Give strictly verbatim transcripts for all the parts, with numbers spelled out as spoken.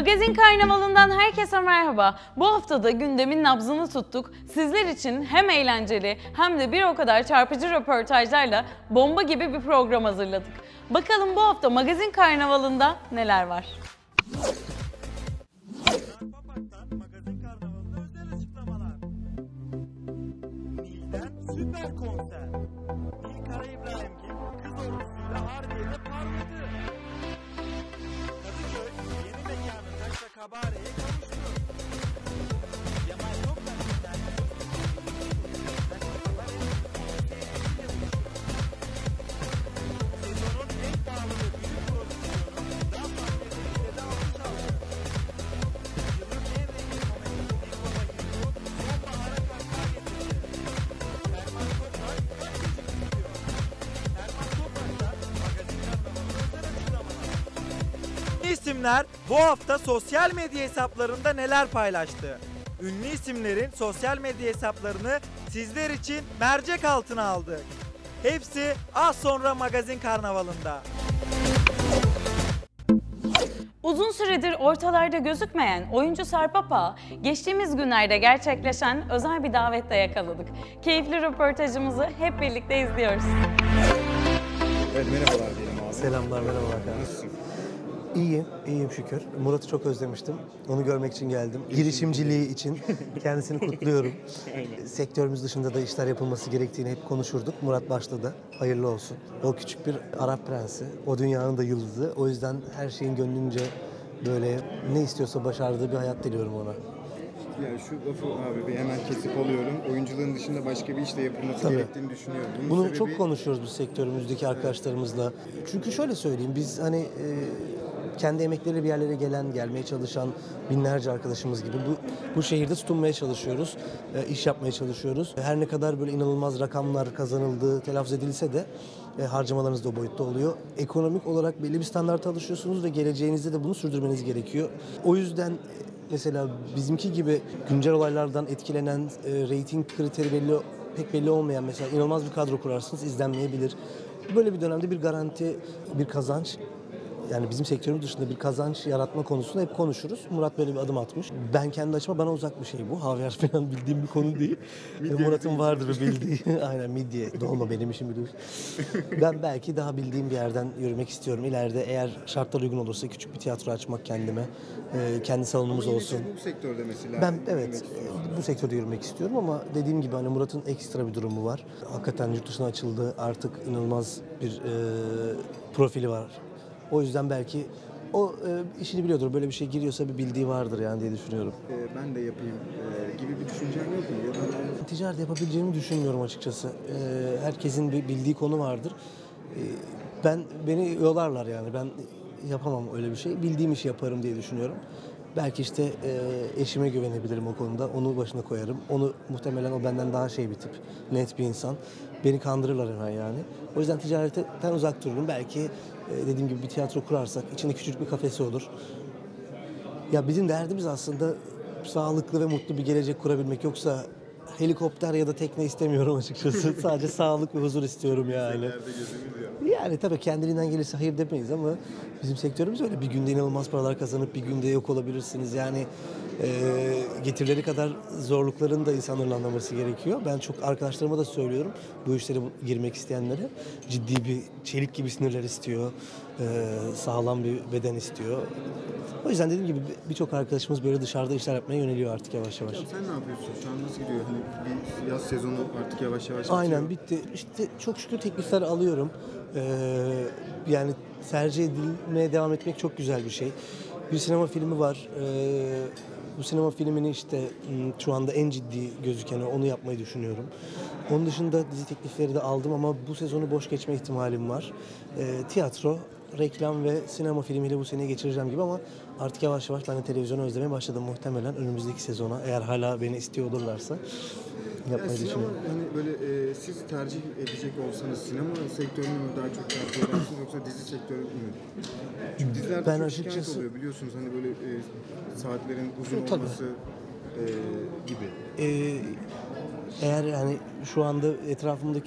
Magazin Karnavalı'ndan herkese merhaba. Bu hafta da gündemin nabzını tuttuk. Sizler için hem eğlenceli hem de bir o kadar çarpıcı röportajlarla bomba gibi bir program hazırladık. Bakalım bu hafta Magazin Karnavalı'nda neler var? Magazin Karnavalı'nda özel açıklamalar. Nil'den süper konser. Nil Karaibrahimgil kız ordusuyla Harbiye'de parladı. Kadıköy yeni mekanında Kabare'ye kavuştu. Cemal Toprak'tan sezonun en pahalı ve büyük prodüksiyonu daha sahneleriyle de almış aldı. Yılın en renkli komedisi Big Baba Hero sonbahara kahkaha getirdi. Ferman Toprak kaç gecik tutuyor? Ferman Toprak'ta Magazin Karnavalı'nda özel açıklamalar. İsimler bu hafta sosyal medya hesaplarında neler paylaştı? Ünlü isimlerin sosyal medya hesaplarını sizler için mercek altına aldık. Hepsi az sonra Magazin Karnavalı'nda. Uzun süredir ortalarda gözükmeyen oyuncu Sarp Apak'ı geçtiğimiz günlerde gerçekleşen özel bir davetle yakaladık. Keyifli röportajımızı hep birlikte izliyoruz. Evet, merhabalar diyelim abi. Selamlar, merhabalar. Nasılsın? İyiyim, iyiyim şükür. Murat'ı çok özlemiştim. Onu görmek için geldim. Girişimciliği için kendisini kutluyorum. Sektörümüz dışında da işler yapılması gerektiğini hep konuşurduk. Murat başladı. Hayırlı olsun. O küçük bir Arap prensi. O dünyanın da yıldızı. O yüzden her şeyin gönlünce böyle ne istiyorsa başardığı bir hayat diliyorum ona. Ya şu lafı abi bir hemen kesip alıyorum. Oyunculuğun dışında başka bir işle yapılması Tabii. gerektiğini düşünüyorum. Bunun Bunu sebebi... çok konuşuyoruz biz sektörümüzdeki arkadaşlarımızla. Çünkü şöyle söyleyeyim, biz hani e, kendi emekleriyle bir yerlere gelen, gelmeye çalışan binlerce arkadaşımız gibi bu, bu şehirde tutunmaya çalışıyoruz, e, iş yapmaya çalışıyoruz. Her ne kadar böyle inanılmaz rakamlar kazanıldığı telaffuz edilse de e, harcamalarınız da o boyutta oluyor. Ekonomik olarak belli bir standarta alışıyorsunuz ve geleceğinizde de bunu sürdürmeniz gerekiyor. O yüzden mesela bizimki gibi güncel olaylardan etkilenen, e, reyting kriteri belli pek belli olmayan mesela inanılmaz bir kadro kurarsınız, izlenmeyebilir. Böyle bir dönemde bir garanti, bir kazanç, yani bizim sektörümüz dışında bir kazanç yaratma konusunda hep konuşuruz. Murat böyle bir adım atmış. Ben kendi açıma bana uzak bir şey bu. Havyar falan bildiğim bir konu değil. Murat'ın vardır bir bildiği. Aynen, midye dolma benim işim biliyorsun. Ben belki daha bildiğim bir yerden yürümek istiyorum. İleride eğer şartlar uygun olursa küçük bir tiyatro açmak kendime. Kendi salonumuz olsun. Bu sektörde mesela. Ben evet bu sektörde yürümek istiyorum ama dediğim gibi hani Murat'ın ekstra bir durumu var. Hakikaten yurt dışına açıldı. Artık inanılmaz bir e, profili var. O yüzden belki o e, işini biliyordur. Böyle bir şey giriyorsa bir bildiği vardır yani diye düşünüyorum. Ee, ben de yapayım e, gibi bir düşüncem yok mu? Ya da... Ticaret yapabileceğimi düşünmüyorum açıkçası. E, herkesin bir bildiği konu vardır. E, ben beni yolarlar yani. Ben yapamam öyle bir şey. Bildiğim işi yaparım diye düşünüyorum. Belki işte e, eşime güvenebilirim o konuda. Onu başına koyarım. Onu muhtemelen o benden daha şey bir tip. Net bir insan. Beni kandırırlar hemen yani. O yüzden ticaretten uzak dururum. Belki e, dediğim gibi bir tiyatro kurarsak içinde küçük bir kafesi olur. Ya bizim derdimiz aslında sağlıklı ve mutlu bir gelecek kurabilmek. Yoksa helikopter ya da tekne istemiyorum açıkçası. Sadece sağlık ve huzur istiyorum yani. Yani tabii kendiliğinden gelirse hayır demeyiz ama bizim sektörümüz öyle. Bir günde inanılmaz paralar kazanıp bir günde yok olabilirsiniz. Yani e, getirileri kadar zorlukların da insanların anlaması gerekiyor. Ben çok arkadaşlarıma da söylüyorum. Bu işlere girmek isteyenlere ciddi bir çelik gibi sinirler istiyor. E, sağlam bir beden istiyor. O yüzden dediğim gibi birçok arkadaşımız böyle dışarıda işler yapmaya yöneliyor artık yavaş yavaş. Ya sen ne yapıyorsun? Şu an nasıl gidiyor? Hani bir yaz sezonu artık yavaş yavaş bitiyor. Aynen bitti. İşte çok şükür teklifler alıyorum. Ee, yani tercih edilmeye devam etmek çok güzel bir şey. Bir sinema filmi var. Ee, bu sinema filmini işte şu anda en ciddi gözüken onu yapmayı düşünüyorum. Onun dışında dizi teklifleri de aldım ama bu sezonu boş geçme ihtimalim var. Ee, tiyatro, reklam ve sinema filmiyle bu seneyi geçireceğim gibi ama artık yavaş yavaş ben de televizyonu özlemeye başladım muhtemelen önümüzdeki sezona. Eğer hala beni istiyor olurlarsa yapmayı yani düşünüyorum. Sinema, hani böyle e, siz tercih edecek olsanız sinema sektörünü mü daha çok tercih edersiniz yoksa dizi sektörü mü? Çünkü dizilerde Ben çok açıkçası... şikayet oluyor biliyorsunuz hani böyle e, saatlerin uzun Tabii. olması e, gibi. Ee, eğer yani şu anda etrafımdaki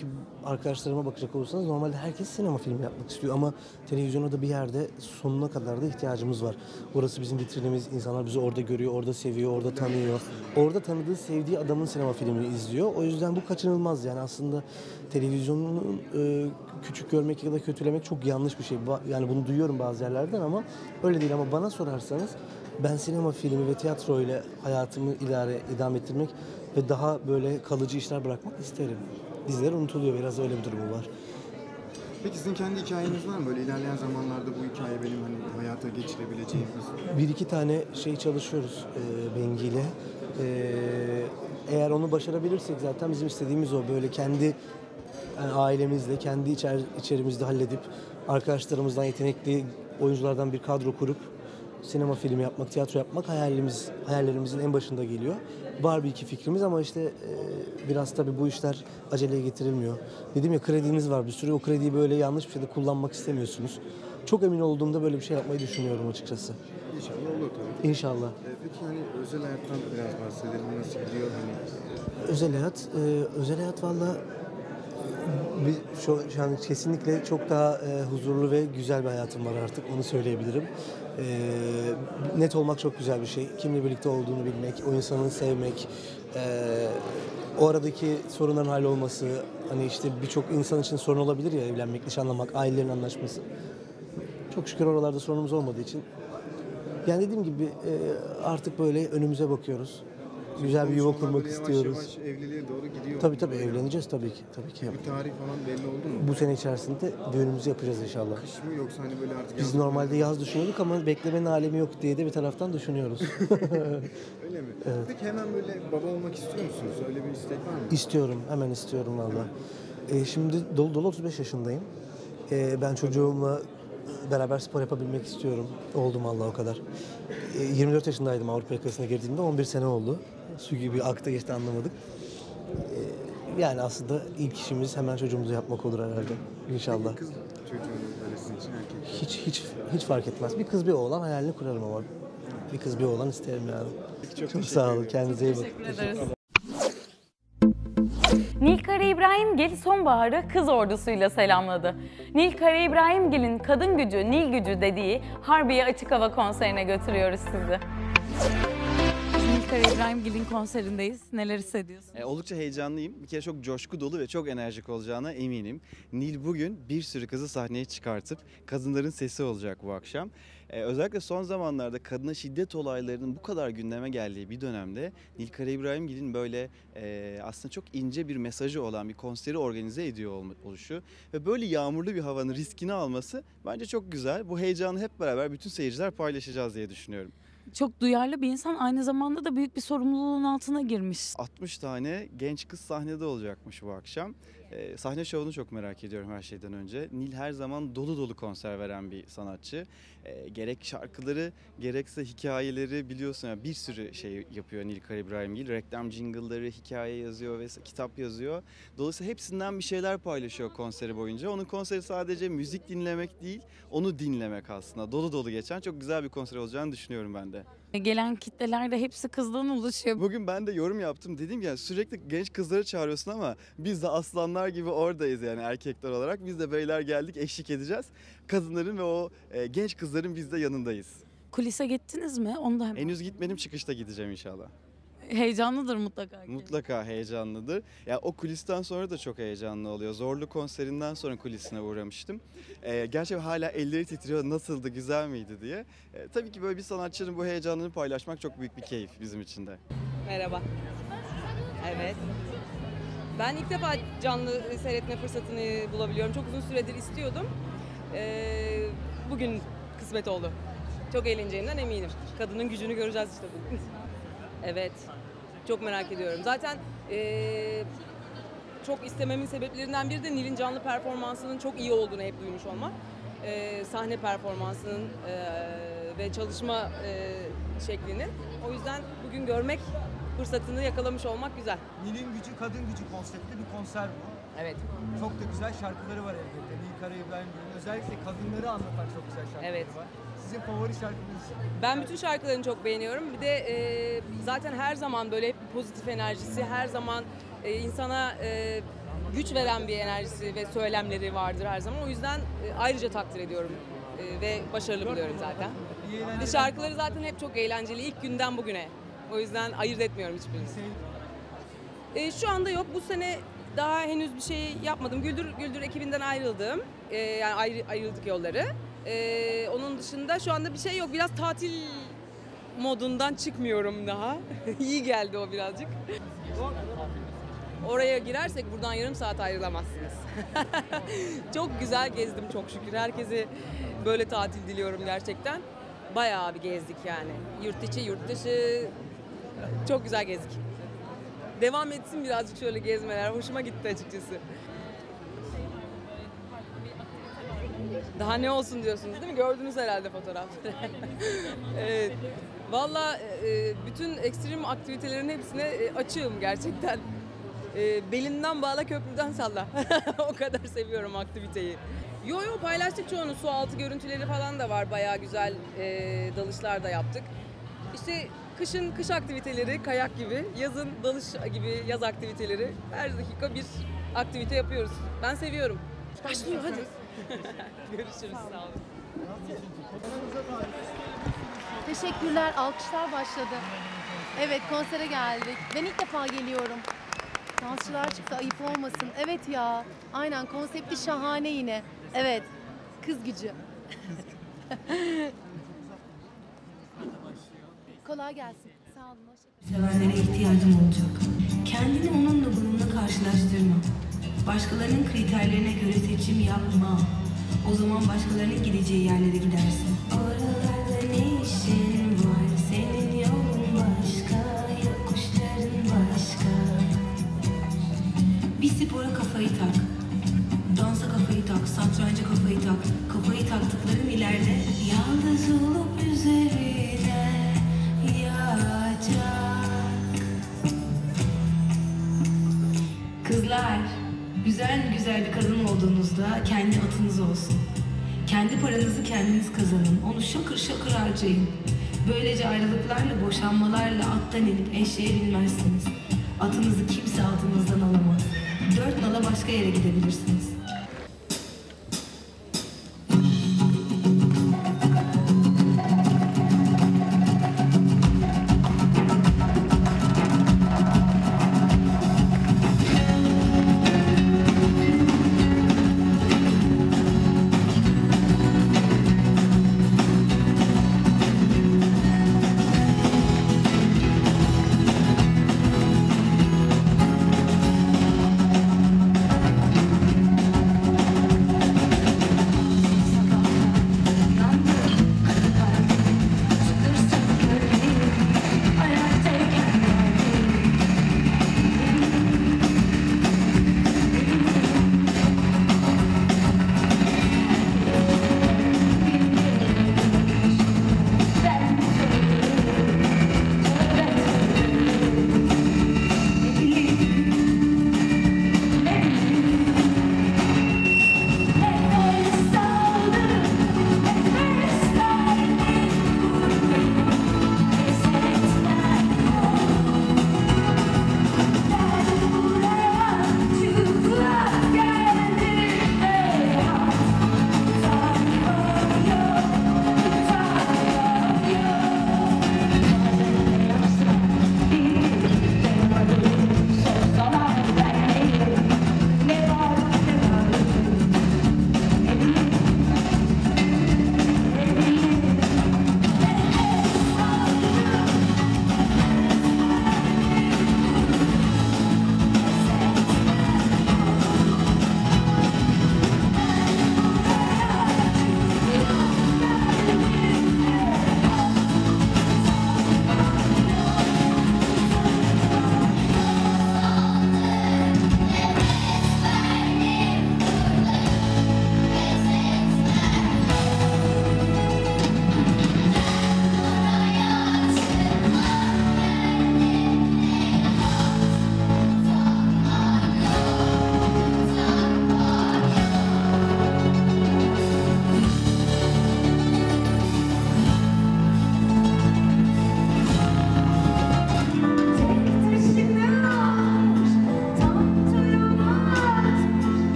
arkadaşlarıma bakacak olursanız normalde herkes sinema filmi yapmak istiyor ama televizyona da bir yerde sonuna kadar da ihtiyacımız var. Orası bizim vitrinimiz, insanlar bizi orada görüyor, orada seviyor, orada tanıyor. Orada tanıdığı, sevdiği adamın sinema filmini izliyor. O yüzden bu kaçınılmaz yani aslında televizyonun e, küçük görmek ya da kötülemek çok yanlış bir şey. Yani bunu duyuyorum bazı yerlerden ama öyle değil ama bana sorarsanız ben sinema filmi ve tiyatro ile hayatımı idare, idame ettirmek ve daha böyle kalıcı işler bırakmak isterim. Diziler unutuluyor, biraz öyle bir durumu var. Peki sizin kendi hikayeniz var mı? Böyle ilerleyen zamanlarda bu hikaye benim hani hayata geçirebileceğim bir... Bir iki tane şey çalışıyoruz e, Bengi ile. E, eğer onu başarabilirsek zaten bizim istediğimiz o. Böyle kendi yani ailemizle, kendi içer, içerimizde halledip arkadaşlarımızdan yetenekli oyunculardan bir kadro kurup sinema filmi yapmak, tiyatro yapmak hayalimiz, hayallerimizin en başında geliyor. Var bir iki fikrimiz ama işte e, biraz tabii bu işler aceleye getirilmiyor. Dedim ya krediniz var bir sürü, o krediyi böyle yanlış bir şeyde kullanmak istemiyorsunuz. Çok emin olduğumda böyle bir şey yapmayı düşünüyorum açıkçası. İnşallah olur tabii. İnşallah. Ee, peki hani özel hayattan biraz bahsedelim. Nasıl gidiyor hani? Özel hayat, e, özel hayat valla bir, şu, şu an kesinlikle çok daha e, huzurlu ve güzel bir hayatım var artık, onu söyleyebilirim. E, net olmak çok güzel bir şey. Kimle birlikte olduğunu bilmek, o insanı sevmek, e, o aradaki sorunların hallolması, hani işte birçok insan için sorun olabilir ya evlenmek, nişanlamak, ailelerin anlaşması. Çok şükür oralarda sorunumuz olmadığı için. Yani dediğim gibi e, artık böyle önümüze bakıyoruz. Güzel bir yuva Konuşmalar kurmak böyle istiyoruz. Yavaş yavaş evliliğe doğru gidiyor. Tabii tabii evleneceğiz tabii ki. Tabii ki. Bir tarih falan belli oldu mu? Bu sene içerisinde düğünümüzü yapacağız inşallah. Kış mı yoksa hani böyle artık... Biz yaz normalde mı? yaz düşünüyorduk ama beklemenin alemi yok diye de bir taraftan düşünüyoruz. Öyle mi? Peki hemen böyle baba olmak istiyor musunuz? Öyle bir istek var mı? İstiyorum, hemen istiyorum valla. Ee, şimdi dolu dolu otuz beş yaşındayım. Ee, ben çocuğumla beraber spor yapabilmek istiyorum. Oldum valla o kadar. Ee, yirmi dört yaşındaydım Avrupa yakasına girdiğimde, on bir sene oldu. Su gibi akta geçti anlamadık. Ee, yani aslında ilk işimiz hemen çocuğumuzu yapmak olur herhalde. İnşallah. Kız çocuğunuz böyle sizin için erkek. Hiç hiç hiç fark etmez. Bir kız bir oğlan hayalini kurarım ama. Bir kız bir oğlan isterim yani. Çok, Çok sağ olun. Kendinize iyi bakın. Teşekkür ederiz. Nilkara İbrahimgil sonbaharı kız ordusuyla selamladı. Nilkara İbrahimgil'in kadın gücü, Nil gücü dediği Harbiye Açık Hava konserine götürüyoruz sizi. Nilkara İbrahimgil'in konserindeyiz. Neler hissediyorsun? E, oldukça heyecanlıyım. Bir kere çok coşku dolu ve çok enerjik olacağına eminim. Nil bugün bir sürü kızı sahneye çıkartıp kadınların sesi olacak bu akşam. E, özellikle son zamanlarda kadına şiddet olaylarının bu kadar gündeme geldiği bir dönemde Nilkara İbrahimgil'in böyle e, aslında çok ince bir mesajı olan bir konseri organize ediyor ol- oluşu ve böyle yağmurlu bir havanın riskini alması bence çok güzel. Bu heyecanı hep beraber bütün seyirciler paylaşacağız diye düşünüyorum. Çok duyarlı bir insan, aynı zamanda da büyük bir sorumluluğun altına girmiş. altmış tane genç kız sahnede olacakmış bu akşam. Ee, sahne şovunu çok merak ediyorum her şeyden önce. Nil her zaman dolu dolu konser veren bir sanatçı. Ee, gerek şarkıları gerekse hikayeleri biliyorsun ya, bir sürü şey yapıyor Nilkara İbrahimgil. Reklam jingle'ları, hikaye yazıyor ve kitap yazıyor. Dolayısıyla hepsinden bir şeyler paylaşıyor konseri boyunca. Onun konseri sadece müzik dinlemek değil, onu dinlemek aslında. Dolu dolu geçen çok güzel bir konser olacağını düşünüyorum ben de. Gelen kitleler de hepsi kızdan oluşuyor. Bugün ben de yorum yaptım. Dedim ya sürekli genç kızları çağırıyorsun ama biz de aslanlar gibi oradayız yani erkekler olarak. Biz de beyler geldik, eşlik edeceğiz. Kadınların ve o e, genç kızların biz de yanındayız. Kulise gittiniz mi? Onu da hemen. Henüz gitmedim, çıkışta gideceğim inşallah. Heyecanlıdır mutlaka. Mutlaka heyecanlıdır. Ya o kulisten sonra da çok heyecanlı oluyor. Zorlu konserinden sonra kulisine uğramıştım. Ee, gerçekten hala elleri titriyor, nasıldı, güzel miydi diye. Ee, tabii ki böyle bir sanatçının bu heyecanını paylaşmak çok büyük bir keyif bizim için de. Merhaba. Evet. Ben ilk defa canlı seyretme fırsatını bulabiliyorum. Çok uzun süredir istiyordum. Ee, bugün kısmet oldu. Çok eğleneceğimden eminim. Kadının gücünü göreceğiz işte bugün. Evet. Çok merak ediyorum. Zaten ee, çok istememin sebeplerinden biri de Nil'in canlı performansının çok iyi olduğunu hep duymuş olmak. Ee, sahne performansının ee, ve çalışma ee, şeklini. O yüzden bugün görmek fırsatını yakalamış olmak güzel. Nil'in Gücü Kadın Gücü konseptli bir konser bu. Evet. Çok da güzel şarkıları var elbette. Nilkara İbrahimgil'in özellikle kadınları anlatan çok güzel şarkıları Evet. var. Sizin favori şarkınız? Ben bütün şarkılarını çok beğeniyorum. Bir de e, zaten her zaman böyle hep bir pozitif enerjisi, her zaman e, insana e, güç veren bir enerjisi ve söylemleri vardır her zaman. O yüzden e, ayrıca takdir ediyorum e, ve başarılı buluyorum zaten. İyi Bir de eğlenceler. şarkıları zaten hep çok eğlenceli ilk günden bugüne. O yüzden ayırt etmiyorum hiçbirini. E, şu anda yok. Bu sene daha henüz bir şey yapmadım. Güldür Güldür ekibinden ayrıldım. E, yani ayrı, ayrıldık yolları. E, onun dışında şu anda bir şey yok. Biraz tatil modundan çıkmıyorum daha. İyi geldi o birazcık. Oraya girersek buradan yarım saat ayrılamazsınız. Çok güzel gezdim çok şükür. Herkese böyle tatil diliyorum gerçekten. Bayağı bir gezdik yani. Yurt içi, yurt dışı. Çok güzel gezdik. Devam etsin birazcık şöyle gezmeler. Hoşuma gitti açıkçası. Daha ne olsun diyorsunuz değil mi? Gördünüz herhalde fotoğrafları. Evet. Valla e, bütün ekstrem aktivitelerin hepsine e, açığım gerçekten. E, Belimden bağla, köprüden salla. O kadar seviyorum aktiviteyi. Yo yo paylaştık çoğunu. Su altı görüntüleri falan da var. Bayağı güzel e, dalışlar da yaptık. İşte kışın kış aktiviteleri, kayak gibi, yazın dalış gibi yaz aktiviteleri. Her dakika bir aktivite yapıyoruz. Ben seviyorum. Başlıyor hadi. Görüşürüz. Sağ olun. Teşekkürler. Alkışlar başladı. Evet, konsere geldik. Ben ilk defa geliyorum. Dansçılar çıktı, ayıp olmasın. Evet ya, aynen konsepti şahane yine. Evet, kız gücü. Kolay gelsin. Sağ olun, hoşçakalın. Sevenlere ihtiyacım olacak. Kendini onunla bununla karşılaştırma. Başkalarının kriterlerine göre seçim yapma. O zaman başkalarının gideceği yerlere gidersin. Oralarda ne işin var? Senin yolun başka, yokuşların başka. Bir spora kafayı tak. Dansa kafayı tak, satranca kafayı tak. Kafayı taktıkların ileride yalnız olup üzerine yağacak. Kızlar, güzel güzel bir kadın olduğunuzda kendi atınız olsun. Kendi paranızı kendiniz kazanın. Onu şakır şakır harcayın. Böylece ayrılıklarla, boşanmalarla attan inip eşeğe binmezsiniz. Atınızı kimse altınızdan alamaz. Dört nala başka yere gidebilirsiniz.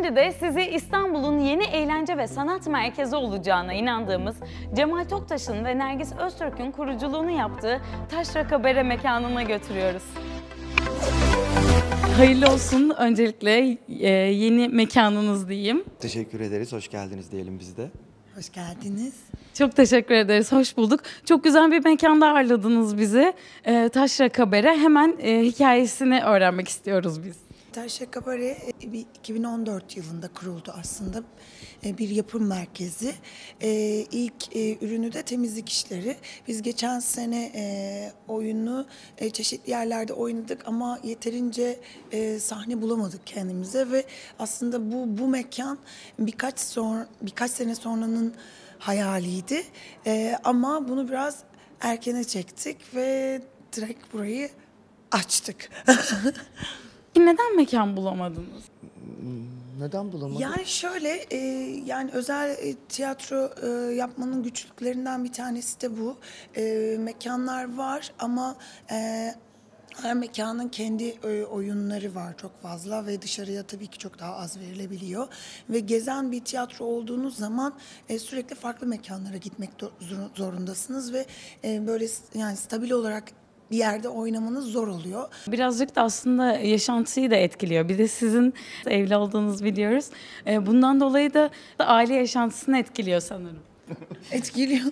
Şimdi de sizi İstanbul'un yeni eğlence ve sanat merkezi olacağına inandığımız Cemal Toktaş'ın ve Nergis Öztürk'ün kuruculuğunu yaptığı Taşra Kabare mekanına götürüyoruz. Hayırlı olsun öncelikle e, yeni mekanınız diyeyim. Teşekkür ederiz, hoş geldiniz diyelim biz de. Hoş geldiniz. Çok teşekkür ederiz, hoş bulduk. Çok güzel bir mekanda ağırladınız bizi. E, Taşra Kabare, hemen e, hikayesini öğrenmek istiyoruz biz. Taşra Kabare e, bir iki bin on dört yılında kuruldu aslında. E, Bir yapım merkezi. E, İlk e, ürünü de temizlik işleri. Biz geçen sene e, oyunu e, çeşitli yerlerde oynadık ama yeterince e, sahne bulamadık kendimize ve aslında bu bu mekan birkaç sonra birkaç sene sonranın hayaliydi. E, ama bunu biraz erkene çektik ve direkt burayı açtık. Neden mekan bulamadınız? Neden bulamadık? Yani şöyle, e, yani özel e, tiyatro e, yapmanın güçlüklerinden bir tanesi de bu. E, mekanlar var ama e, her mekanın kendi e, oyunları var çok fazla ve dışarıya tabii ki çok daha az verilebiliyor. Ve gezen bir tiyatro olduğunuz zaman e, sürekli farklı mekanlara gitmek do- zor- zorundasınız ve e, böyle s- yani stabil olarak bir yerde oynamanız zor oluyor. Birazcık da aslında yaşantıyı da etkiliyor. Bir de sizin evli olduğunuzu biliyoruz. E, Bundan dolayı da aile yaşantısını etkiliyor sanırım. Etkiliyor.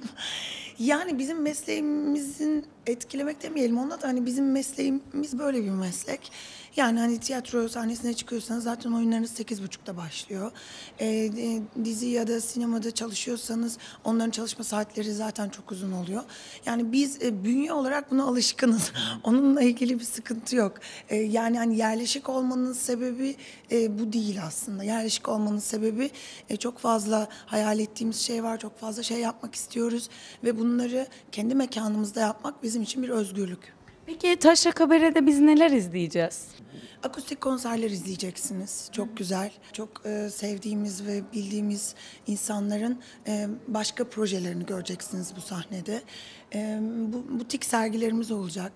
Yani bizim mesleğimizin etkilemek demeyelim ona da hani bizim mesleğimiz böyle bir meslek. Yani hani tiyatro sahnesine çıkıyorsanız zaten oyunlarınız sekiz buçukta başlıyor. Ee, e, dizi ya da sinemada çalışıyorsanız onların çalışma saatleri zaten çok uzun oluyor. Yani biz e, bünye olarak buna alışkınız. Onunla ilgili bir sıkıntı yok. E, yani hani yerleşik olmanın sebebi e, bu değil aslında. Yerleşik olmanın sebebi e, çok fazla hayal ettiğimiz şey var. Çok fazla şey yapmak istiyoruz ve bunları kendi mekanımızda yapmak bizim için bir özgürlük. Peki Taşra Kabare'de biz neler izleyeceğiz? Akustik konserler izleyeceksiniz. Çok güzel. Çok e, sevdiğimiz ve bildiğimiz insanların e, başka projelerini göreceksiniz bu sahnede. E, bu butik sergilerimiz olacak.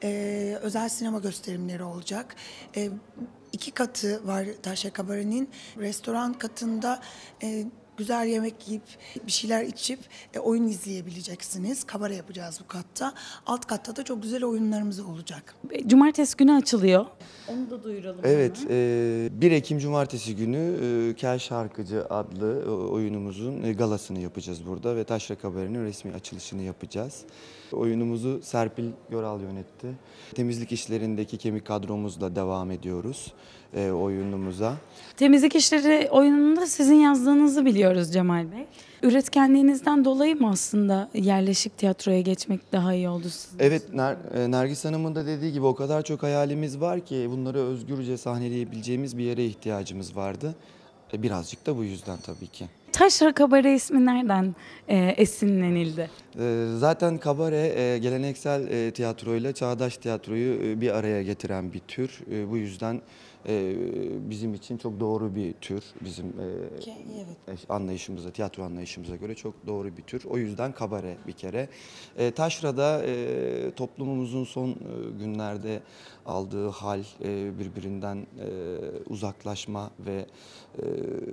E, özel sinema gösterimleri olacak. E, iki katı var Taşra Kabare'nin. Restoran katında e, güzel yemek yiyip bir şeyler içip e, oyun izleyebileceksiniz. Kabare yapacağız bu katta. Alt katta da çok güzel oyunlarımız olacak. Cumartesi günü açılıyor. Onu da duyuralım. Evet, e, bir Ekim Cumartesi günü e, Kel Şarkıcı adlı e, oyunumuzun e, galasını yapacağız burada ve Taşra Kabare'nin resmi açılışını yapacağız. Oyunumuzu Serpil Göral yönetti. Temizlik işlerindeki kemik kadromuzla devam ediyoruz e, oyunumuza. Temizlik işleri oyununda sizin yazdığınızı biliyoruz Cemal Bey. Üretkenliğinizden dolayı mı aslında yerleşik tiyatroya geçmek daha iyi oldu sizin? Evet, Ner- e, Nergis Hanım'ın da dediği gibi o kadar çok hayalimiz var ki bunları özgürce sahneleyebileceğimiz bir yere ihtiyacımız vardı. E, birazcık da bu yüzden tabii ki. Taşra Kabare ismi nereden e, esinlenildi? E, zaten kabare e, geleneksel e, tiyatroyla çağdaş tiyatroyu e, bir araya getiren bir tür. E, bu yüzden e, bizim için çok doğru bir tür. Bizim e, Ki, evet. anlayışımıza, tiyatro anlayışımıza göre çok doğru bir tür. O yüzden kabare bir kere. E, Taşra'da e, toplumumuzun son e, günlerde aldığı hal, e, birbirinden e, uzaklaşma ve e,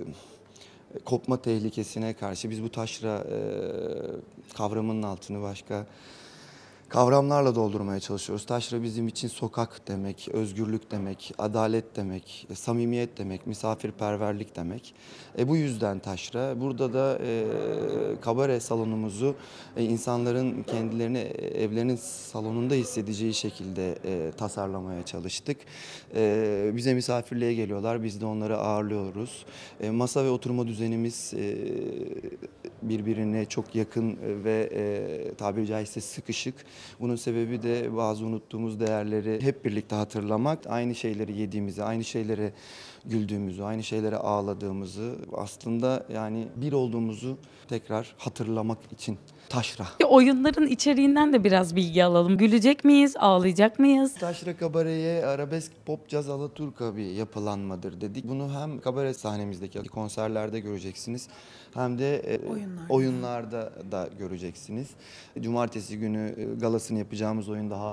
kopma tehlikesine karşı biz bu taşra e, kavramının altını başka kavramlarla doldurmaya çalışıyoruz. Taşra bizim için sokak demek, özgürlük demek, adalet demek, samimiyet demek, misafirperverlik demek. E, bu yüzden taşra. Burada da e, kabare salonumuzu e, insanların kendilerini evlerinin salonunda hissedeceği şekilde e, tasarlamaya çalıştık. E, bize misafirliğe geliyorlar, biz de onları ağırlıyoruz. E, masa ve oturma düzenimiz e, birbirine çok yakın ve e, tabiri caizse sıkışık. Bunun sebebi de bazı unuttuğumuz değerleri hep birlikte hatırlamak. Aynı şeyleri yediğimizi, aynı şeylere güldüğümüzü, aynı şeylere ağladığımızı, aslında yani bir olduğumuzu tekrar hatırlamak için taşra. Oyunların içeriğinden de biraz bilgi alalım. Gülecek miyiz, ağlayacak mıyız? Taşra Kabare'ye arabesk, pop, caz, alaturka bir yapılanmadır dedik. Bunu hem kabare sahnemizdeki konserlerde göreceksiniz hem de e, Oyunlarda. oyunlarda da göreceksiniz. Cumartesi günü e, galasını yapacağımız oyun daha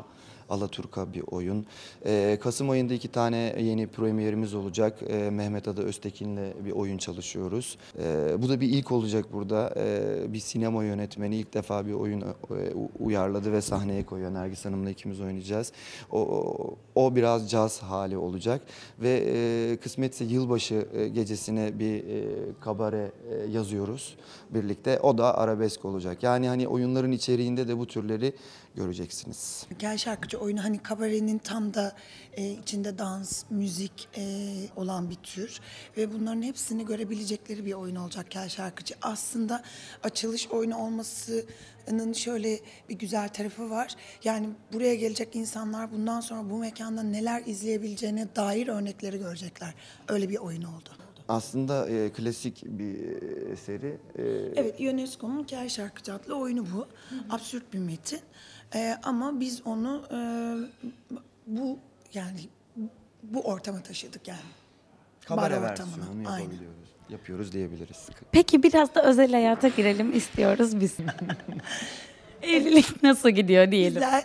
Alaturka bir oyun. Ee, Kasım ayında iki tane yeni premierimiz olacak. Ee, Mehmet Ada Öztekin'le bir oyun çalışıyoruz. Ee, bu da bir ilk olacak burada. Ee, bir sinema yönetmeni ilk defa bir oyun e, uyarladı ve sahneye koyuyor. Nergis Hanım'la ikimiz oynayacağız. O, o, o biraz caz hali olacak ve e, kısmetse yılbaşı e, gecesine bir e, kabare e, yazıyoruz birlikte. O da arabesk olacak. Yani hani oyunların içeriğinde de bu türleri göreceksiniz. Gel Şarkıcı oyunu hani kabarenin tam da e, içinde dans, müzik e, olan bir tür ve bunların hepsini görebilecekleri bir oyun olacak Gel Şarkıcı. Aslında açılış oyunu olmasının şöyle bir güzel tarafı var. Yani buraya gelecek insanlar bundan sonra bu mekanda neler izleyebileceğine dair örnekleri görecekler. Öyle bir oyun oldu. Aslında e, klasik bir eseri. E, Evet, UNESCO'nun Gel Şarkıcı adlı oyunu bu. Hı hı. Absürt bir metin. Ee, ama biz onu e, bu yani bu ortama taşıdık yani. Kabare Bar versiyonunu ortamına. yapabiliyoruz. Yapıyoruz diyebiliriz. Peki biraz da özel hayata girelim istiyoruz biz. Evlilik nasıl gidiyor diyelim. Güzel.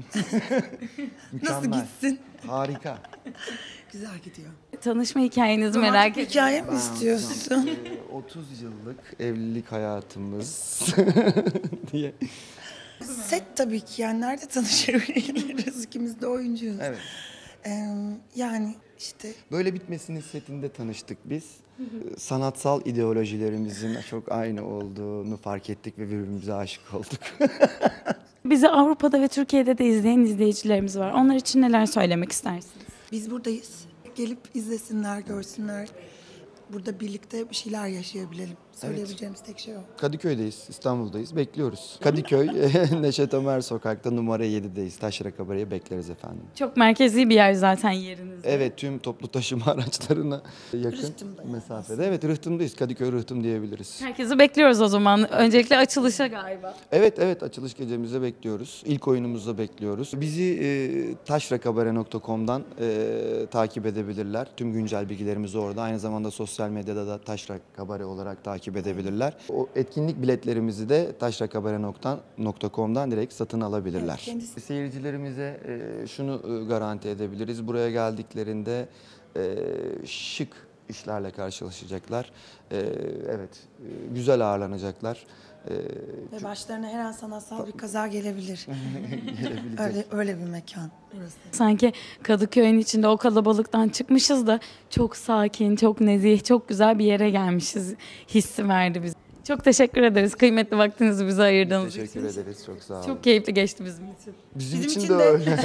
Nasıl Mükemmel. gitsin? Harika. Güzel gidiyor. Tanışma hikayenizi Romantik merak bir ediyorum. hikaye mi istiyorsun? e, otuz yıllık evlilik hayatımız diye. Set tabii ki yani nerede tanışabiliriz? İkimiz de oyuncuyuz. Evet. Ee, yani işte Böyle bitmesinin setinde tanıştık biz. Sanatsal ideolojilerimizin çok aynı olduğunu fark ettik ve birbirimize aşık olduk. Bizi Avrupa'da ve Türkiye'de de izleyen izleyicilerimiz var. Onlar için neler söylemek istersiniz? biz buradayız. Gelip izlesinler, görsünler. Burada birlikte bir şeyler yaşayabilelim. Söyleyebileceğimiz tek şey o. Kadıköy'deyiz, İstanbul'dayız. Bekliyoruz. Kadıköy, Neşet Ömer Sokak'ta numara yedideyiz. Taşra Kabare'yi bekleriz efendim. Çok merkezi bir yer zaten yeriniz. Evet, tüm toplu taşıma araçlarına yakın Rıhtım'dayız mesafede. Evet, Rıhtım'dayız. Kadıköy Rıhtım diyebiliriz. Herkesi bekliyoruz o zaman. Öncelikle açılışa galiba. Evet, evet. Açılış gecemizde bekliyoruz. İlk oyunumuzda bekliyoruz. Bizi e, taşrakabare nokta com'dan e, takip edebilirler. Tüm güncel bilgilerimiz orada. Aynı zamanda sosyal medyada da Taşra Kabare olarak takip edebilirler. O etkinlik biletlerimizi de taşrakabare nokta com'dan direkt satın alabilirler. Evet, kendisi- Seyircilerimize e, şunu e, garanti edebiliriz. Buraya geldiklerinde e, şık işlerle karşılaşacaklar. E, evet, e, güzel ağırlanacaklar. E, Ve başlarına her an sanatsal bir kaza gelebilir. gelebilecek. öyle öyle bir mekan burası. Sanki Kadıköy'ün içinde o kalabalıktan çıkmışız da çok sakin, çok nezih, çok güzel bir yere gelmişiz hissi verdi bize. Çok teşekkür ederiz kıymetli vaktinizi bize ayırdığınız için. Teşekkür ederiz. Çok sağ olun. Çok keyifli geçti bizim için. Bizim, Bizim için, için de de. öyle.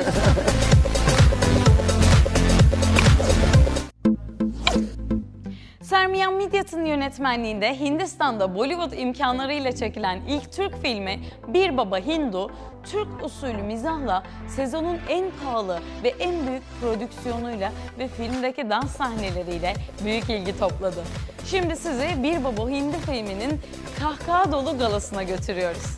Sermiyan Midyat'ın yönetmenliğinde Hindistan'da Bollywood imkanlarıyla çekilen ilk Türk filmi Bir Baba Hindu, Türk usulü mizahla sezonun en pahalı ve en büyük prodüksiyonuyla ve filmdeki dans sahneleriyle büyük ilgi topladı. Şimdi sizi Bir Baba Hindu filminin kahkaha dolu galasına götürüyoruz.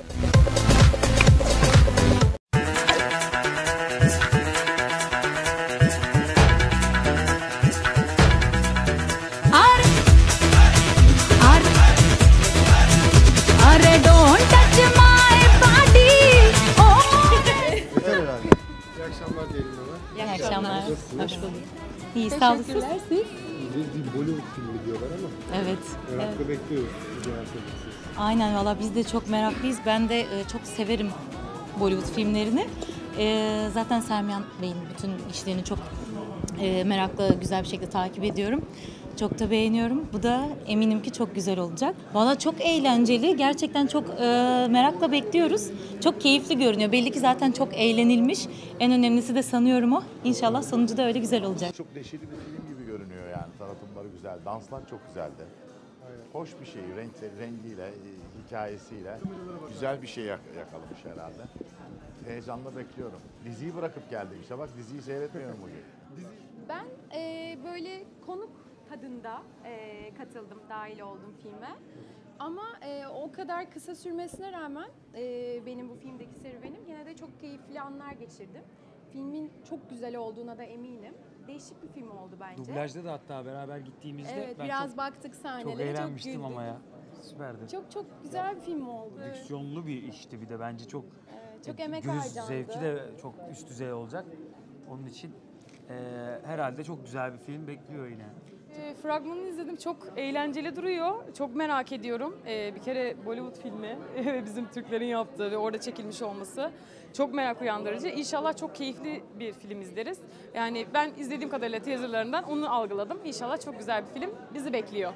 İyi akşamlar diyelim hemen. İyi akşamlar. Nasılsınız? Hoş bulduk. İyi, sağ olun. Siz? Biz bir Bollywood filmi diyorlar ama Evet. merakla bekliyoruz. Ziyaret Aynen valla biz de çok meraklıyız. Ben de e, çok severim Bollywood filmlerini. E, zaten Sermiyan Bey'in bütün işlerini çok e, merakla, güzel bir şekilde takip ediyorum. Çok da beğeniyorum. Bu da eminim ki çok güzel olacak. Valla çok eğlenceli. Gerçekten çok e, merakla bekliyoruz. Çok keyifli görünüyor. Belli ki zaten çok eğlenilmiş. En önemlisi de sanıyorum o. İnşallah sonucu da öyle güzel olacak. Çok neşeli bir film gibi görünüyor yani. Tanıtımları güzel. Danslar çok güzeldi. Hoş bir şey. Renkleri, rengiyle, hikayesiyle güzel bir şey yak- yakalamış herhalde. Heyecanla bekliyorum. Diziyi bırakıp geldim işte. Bak diziyi seyretmiyorum bugün. Ben e, böyle konuk tadında e, katıldım, dahil oldum filme. Ama e, o kadar kısa sürmesine rağmen e, benim bu filmdeki serüvenim yine de çok keyifli anlar geçirdim. Filmin çok güzel olduğuna da eminim. Değişik bir film oldu bence. Dublajda da hatta beraber gittiğimizde Evet, ben biraz çok, baktık sahnelere, çok eğlenmiştim çok ama güldük. ya. Süperdi. Çok çok güzel bir film oldu. Diksiyonlu bir işti bir de bence çok Evet, Çok emek Göz harcandı. zevki de çok üst düzey olacak. Onun için e, herhalde çok güzel bir film bekliyor yine. E, fragmanını izledim. Çok eğlenceli duruyor. Çok merak ediyorum. E, bir kere Bollywood filmi ve bizim Türklerin yaptığı ve orada çekilmiş olması çok merak uyandırıcı. İnşallah çok keyifli bir film izleriz. Yani ben izlediğim kadarıyla teaserlarından onu algıladım. İnşallah çok güzel bir film bizi bekliyor.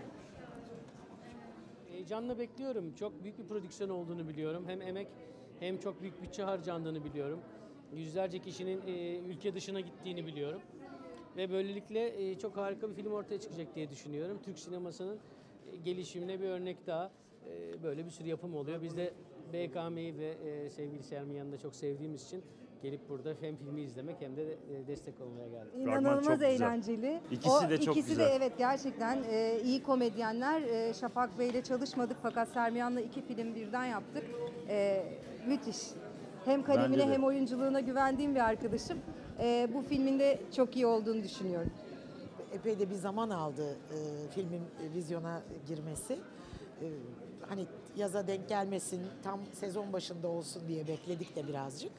Heyecanla bekliyorum. Çok büyük bir prodüksiyon olduğunu biliyorum. Hem emek hem çok büyük bütçe harcandığını biliyorum. Yüzlerce kişinin e, ülke dışına gittiğini biliyorum. Ve böylelikle e, çok harika bir film ortaya çıkacak diye düşünüyorum. Türk sinemasının e, gelişimine bir örnek daha. E, böyle bir sürü yapım oluyor. Biz de B K M'yi ve e, sevgili Sermiyan'ı da çok sevdiğimiz için gelip burada hem filmi izlemek hem de e, destek olmaya geldik. İnanılmaz eğlenceli. İkisi o, de çok ikisi güzel. de evet gerçekten e, iyi komedyenler. E, Şafak Bey'le çalışmadık fakat Sermiyan'la iki film birden yaptık. E, müthiş. Hem kalemine Bence de. hem oyunculuğuna güvendiğim bir arkadaşım. E, bu filmin de çok iyi olduğunu düşünüyorum. Epey de bir zaman aldı e, filmin vizyona girmesi. E, hani yaza denk gelmesin, tam sezon başında olsun diye bekledik de birazcık.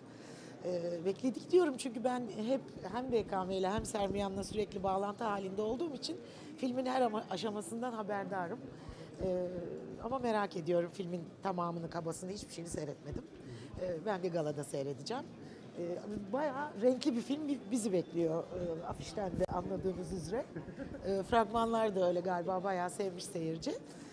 E, bekledik diyorum çünkü ben hep hem B K M ile hem Sermiyan'la sürekli bağlantı halinde olduğum için filmin her ama- aşamasından haberdarım. E, ama merak ediyorum filmin tamamını, kabasını, hiçbir şeyini seyretmedim. E, ben bir galada seyredeceğim. E, bayağı renkli bir film bi- bizi bekliyor. E, afişten de anladığımız üzere. E, fragmanlar da öyle galiba, bayağı sevmiş seyirci.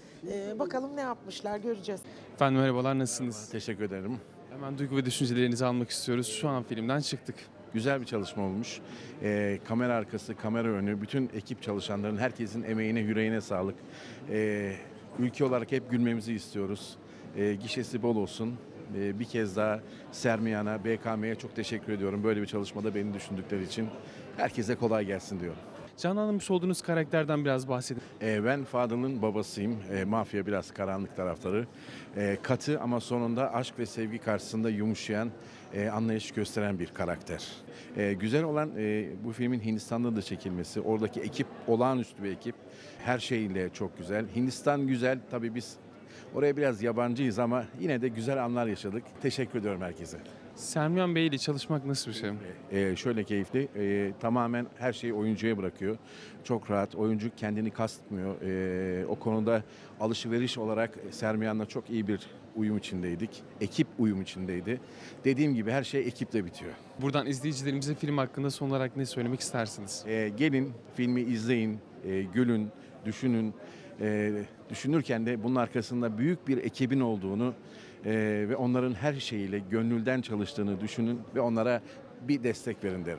E, bakalım ne yapmışlar, göreceğiz. Efendim merhabalar, nasılsınız? Teşekkür ederim. Hemen duygu ve düşüncelerinizi almak istiyoruz. Şu an filmden çıktık. Güzel bir çalışma olmuş. Ee, kamera arkası, kamera önü, bütün ekip çalışanların, herkesin emeğine, yüreğine sağlık. Ee, ülke olarak hep gülmemizi istiyoruz. Ee, gişesi bol olsun. Ee, bir kez daha Sermiyan'a, B K M'ye çok teşekkür ediyorum. Böyle bir çalışmada beni düşündükleri için. Herkese kolay gelsin diyorum. Canlandırmış olduğunuz karakterden biraz bahsedin. Ee, ben Fadıl'ın babasıyım. Ee, mafya biraz karanlık tarafları. Ee, katı ama sonunda aşk ve sevgi karşısında yumuşayan, e, anlayış gösteren bir karakter. Ee, güzel olan e, bu filmin Hindistan'da da çekilmesi. Oradaki ekip olağanüstü bir ekip. Her şeyiyle çok güzel. Hindistan güzel. Tabii biz oraya biraz yabancıyız ama yine de güzel anlar yaşadık. Teşekkür ediyorum herkese. Sermiyan Bey ile çalışmak nasıl bir şey? Ee, şöyle keyifli, ee, tamamen her şeyi oyuncuya bırakıyor. Çok rahat, oyuncu kendini kastetmiyor. Ee, o konuda alışveriş olarak Sermiyan'la çok iyi bir uyum içindeydik. Ekip uyum içindeydi. Dediğim gibi her şey ekiple bitiyor. Buradan izleyicilerimize film hakkında son olarak ne söylemek istersiniz? Ee, gelin, filmi izleyin, e, gülün, düşünün. E, düşünürken de bunun arkasında büyük bir ekibin olduğunu e, ve onların her şeyiyle gönülden çalıştığını düşünün ve onlara bir destek verin derim.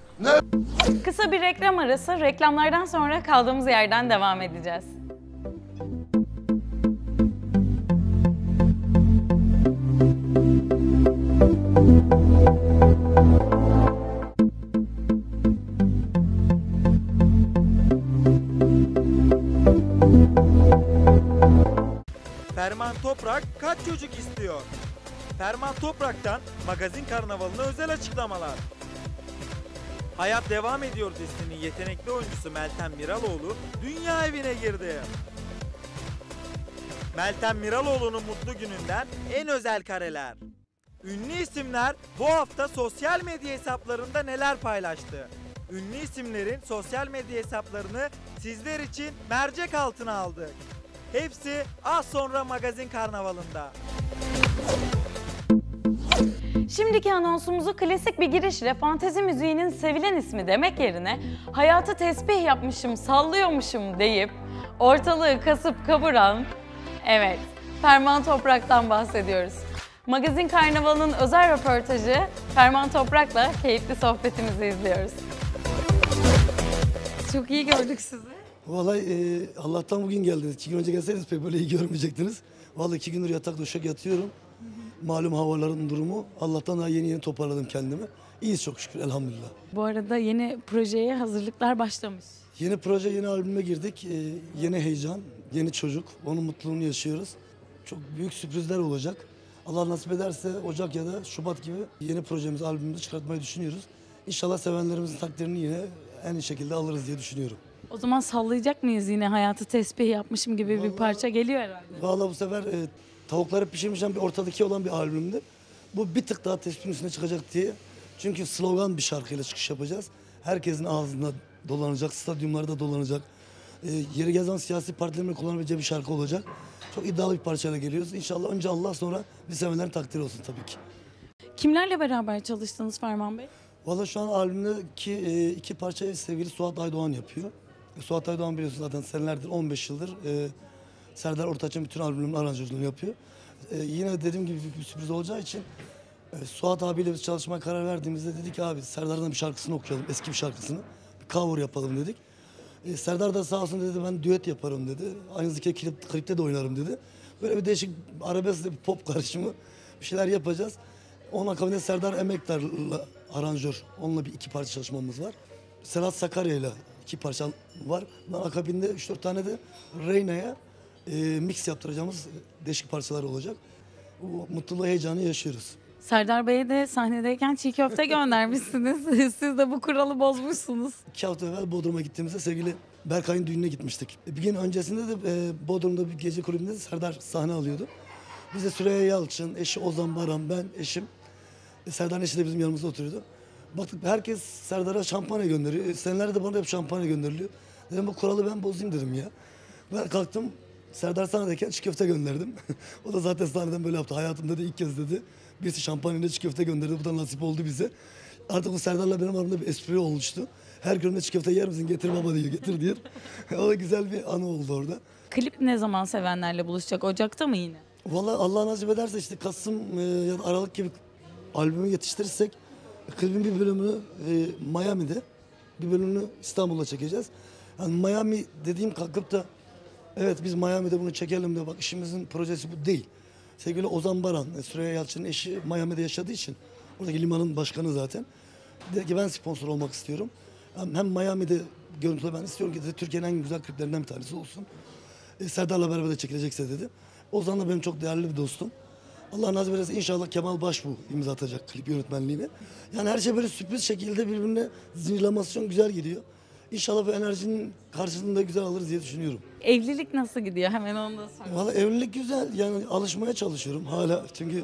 Kısa bir reklam arası, reklamlardan sonra kaldığımız yerden devam edeceğiz. Ferman Toprak kaç çocuk istiyor? Ferman Toprak'tan Magazin Karnavalı'na özel açıklamalar. Hayat Devam Ediyor dizisinin yetenekli oyuncusu Meltem Miraloğlu dünya evine girdi. Meltem Miraloğlu'nun mutlu gününden en özel kareler. Ünlü isimler bu hafta sosyal medya hesaplarında neler paylaştı? Ünlü isimlerin sosyal medya hesaplarını sizler için mercek altına aldık. Hepsi az sonra Magazin Karnavalı'nda. Şimdiki anonsumuzu klasik bir girişle fantezi müziğinin sevilen ismi demek yerine hayatı tesbih yapmışım, sallıyormuşum deyip ortalığı kasıp kavuran, evet, Ferman Toprak'tan bahsediyoruz. Magazin Karnavalı'nın özel röportajı Ferman Toprak'la keyifli sohbetimizi izliyoruz. Çok iyi gördük sizi. Vallahi e, Allah'tan bugün geldiniz. İki gün önce gelseydiniz pek böyle iyi görmeyecektiniz. Vallahi iki gündür yatak döşek yatıyorum. Malum havaların durumu. Allah'tan daha yeni yeni toparladım kendimi. İyiyiz çok şükür elhamdülillah. Bu arada yeni projeye hazırlıklar başlamış. Yeni proje, yeni albüme girdik. E, yeni heyecan, yeni çocuk. Onun mutluluğunu yaşıyoruz. Çok büyük sürprizler olacak. Allah nasip ederse Ocak ya da Şubat gibi yeni projemizi, albümümüzü çıkartmayı düşünüyoruz. İnşallah sevenlerimizin takdirini yine en iyi şekilde alırız diye düşünüyorum. O zaman sallayacak mıyız yine hayatı tesbih yapmışım gibi bir parça geliyor herhalde. Vallahi bu sefer e, tavukları pişirmişten bir ortadaki olan bir albümdü. Bu bir tık daha tespitin üstüne çıkacak diye. Çünkü slogan bir şarkıyla çıkış yapacağız. Herkesin ağzında dolanacak, stadyumlarda dolanacak. E, yeri gezen siyasi partilerin kullanabileceği bir şarkı olacak. Çok iddialı bir parçayla geliyoruz. İnşallah önce Allah, sonra bir sevenlerin takdiri olsun tabii ki. Kimlerle beraber çalıştınız Ferman Bey? Valla şu an albümdeki e, iki parçayı sevgili Suat Aydoğan yapıyor. E, Suat Aydoğan biliyorsunuz zaten senelerdir, on beş yıldır e, Serdar Ortaç'ın bütün albümünün aranjörlüğünü yapıyor. E, yine dediğim gibi bir sürpriz olacağı için e, Suat abiyle biz çalışmaya karar verdiğimizde dedik abi Serdar'dan bir şarkısını okuyalım, eski bir şarkısını. Bir cover yapalım dedik. E, Serdar da sağ olsun dedi ben düet yaparım dedi. Aynı zamanda klip, klipte de oynarım dedi. Böyle bir değişik arabesk bir pop karışımı bir şeyler yapacağız. Onun akabinde Serdar Emektar'la aranjör. Onunla bir iki parça çalışmamız var. Serhat Sakarya'yla iki parça var. Bunun akabinde üç dört tane de Reyna'ya e, mix yaptıracağımız değişik parçalar olacak. Bu mutluluğu, heyecanı yaşıyoruz. Serdar Bey'e de sahnedeyken çiğ köfte göndermişsiniz. Siz de bu kuralı bozmuşsunuz. İki hafta evvel Bodrum'a gittiğimizde sevgili Berkay'ın düğününe gitmiştik. Bir gün öncesinde de e, Bodrum'da bir gece kulübünde de Serdar sahne alıyordu. Biz de Süreyya Yalçın, eşi Ozan Baran, ben, eşim. E, Serdar'ın eşi de bizim yanımızda oturuyordu. Baktık herkes Serdar'a şampanya gönderiyor. E, senelerde bana hep şampanya gönderiliyor. Dedim bu kuralı ben bozayım dedim ya. Ben kalktım Serdar sahnedeyken çiğ köfte gönderdim. O da zaten sahneden böyle yaptı. Hayatımda da ilk kez dedi. Birisi şampanyayla çiğ köfte gönderdi. Bu da nasip oldu bize. Artık bu Serdar'la benim aramda bir espri olmuştu. Her gün çiğ köfte yer misin? Getir baba diyor. Getir diyor. O da güzel bir anı oldu orada. Klip ne zaman sevenlerle buluşacak? Ocak'ta mı yine? Vallahi Allah nasip ederse işte Kasım e, ya da Aralık gibi albümü yetiştirirsek klibin bir bölümünü e, Miami'de, bir bölümünü İstanbul'da çekeceğiz. Yani Miami dediğim kalkıp da evet biz Miami'de bunu çekelim de bak işimizin projesi bu değil. Sevgili Ozan Baran, e, Süreyya Yalçın'ın eşi Miami'de yaşadığı için oradaki limanın başkanı zaten. Dedi ki ben sponsor olmak istiyorum. Hem, hem Miami'de görüntüle ben istiyorum ki dedi, Türkiye'nin en güzel kliplerinden bir tanesi olsun. E, Serdar'la beraber de çekilecekse dedi. Ozan da benim çok değerli bir dostum. Allah nasip ederse inşallah Kemal Başbuğ imza atacak klip yönetmenliğini. Yani her şey böyle sürpriz şekilde birbirine zincirlamasyon güzel gidiyor. İnşallah bu enerjinin karşılığında güzel alırız diye düşünüyorum. Evlilik nasıl gidiyor? Hemen onu da sorayım. Valla evlilik güzel. Yani alışmaya çalışıyorum hala. Çünkü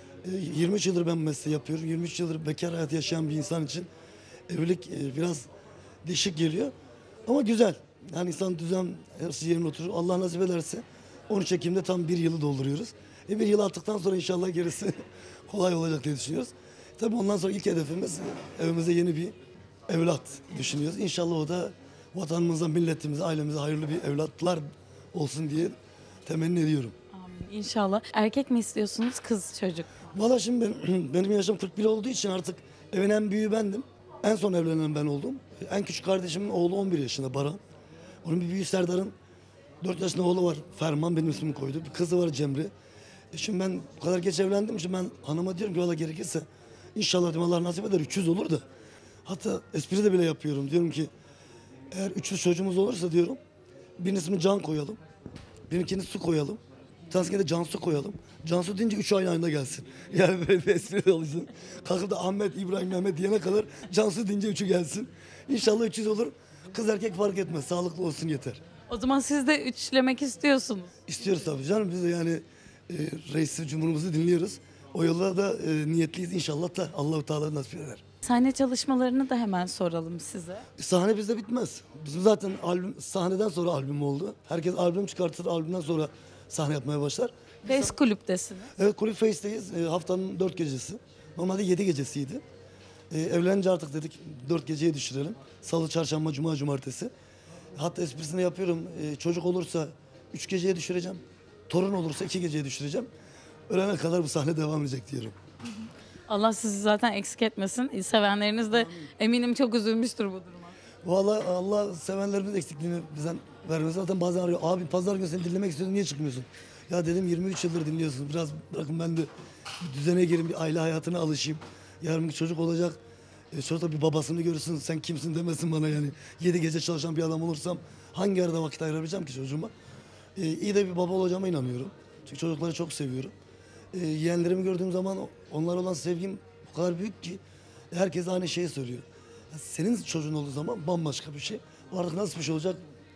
yirmi üç yıldır ben mesleği yapıyorum. yirmi üç yıldır bekar hayatı yaşayan bir insan için evlilik biraz değişik geliyor. Ama güzel. Yani insan düzen hepsi yerine oturur. Allah nasip ederse on üç Ekim'de tam bir yılı dolduruyoruz. E bir yıl attıktan sonra inşallah gerisi kolay olacak diye düşünüyoruz. Tabii ondan sonra ilk hedefimiz evimize yeni bir evlat düşünüyoruz. İnşallah o da vatanımıza, milletimize, ailemize hayırlı bir evlatlar olsun diye temenni ediyorum. Amin. İnşallah. Erkek mi istiyorsunuz, kız çocuk? Valla şimdi benim, benim yaşım kırk bir olduğu için artık evin en büyüğü bendim. En son evlenen ben oldum. En küçük kardeşimin oğlu on bir yaşında Baran. Onun bir büyüğü Serdar'ın dört yaşında oğlu var Ferman, benim ismimi koydu. Bir kızı var Cemre. E şimdi ben bu kadar geç evlendim. Şimdi ben hanıma diyorum ki valla gerekirse inşallah diyorum Allah nasip eder üç yüz olur da. Hatta espri de bile yapıyorum. Diyorum ki eğer üç yüz çocuğumuz olursa diyorum birinin ismini Can koyalım. Birininkini Su koyalım. Bir tanesine de Cansu koyalım. Cansu deyince üç aynı anda gelsin. Yani böyle bir espri de olsun. Kalkıp da Ahmet, İbrahim, Mehmet diyene kadar Cansu deyince üçü gelsin. İnşallah üç yüz olur. Kız erkek fark etmez. Sağlıklı olsun yeter. O zaman siz de üçlemek istiyorsunuz. İstiyoruz tabii canım. Biz de yani e, reisi cumhurumuzu dinliyoruz. O yolda da e, niyetliyiz inşallah da Allah-u Teala nasip eder. Sahne çalışmalarını da hemen soralım size. Sahne bizde bitmez. Bizim zaten albüm sahneden sonra albüm oldu. Herkes albüm çıkartır, albümden sonra sahne yapmaya başlar. Face kulüptesiniz. Evet, kulüp Face'teyiz. E, haftanın dört gecesi. Normalde yedi gecesiydi. E, evlenince artık dedik dört geceye düşürelim. Salı, çarşamba, cuma, cumartesi. Hatta esprisini yapıyorum. E, çocuk olursa üç geceye düşüreceğim. Torun olursa iki geceye düşüreceğim. Ölene kadar bu sahne devam edecek diyorum. Allah sizi zaten eksik etmesin. Sevenleriniz de eminim çok üzülmüştür bu duruma. Vallahi Allah sevenlerimiz eksikliğini bizden vermez. Zaten bazen arıyor. Abi pazar günü seni dinlemek istiyorum niye çıkmıyorsun? Ya dedim yirmi üç yıldır dinliyorsun. Biraz bırakın ben de bir düzene gireyim, bir aile hayatına alışayım. Yarın bir çocuk olacak. E, çocuk da bir babasını görürsün. Sen kimsin demesin bana yani. Yedi gece çalışan bir adam olursam hangi arada vakit ayırabileceğim ki çocuğuma? E, iyi de bir baba olacağıma inanıyorum. Çünkü çocukları çok seviyorum. E, yeğenlerimi gördüğüm zaman onlara olan sevgim o kadar büyük ki herkes aynı şeyi söylüyor. Ya senin çocuğun olduğu zaman bambaşka bir şey. O artık nasıl bir şey olacak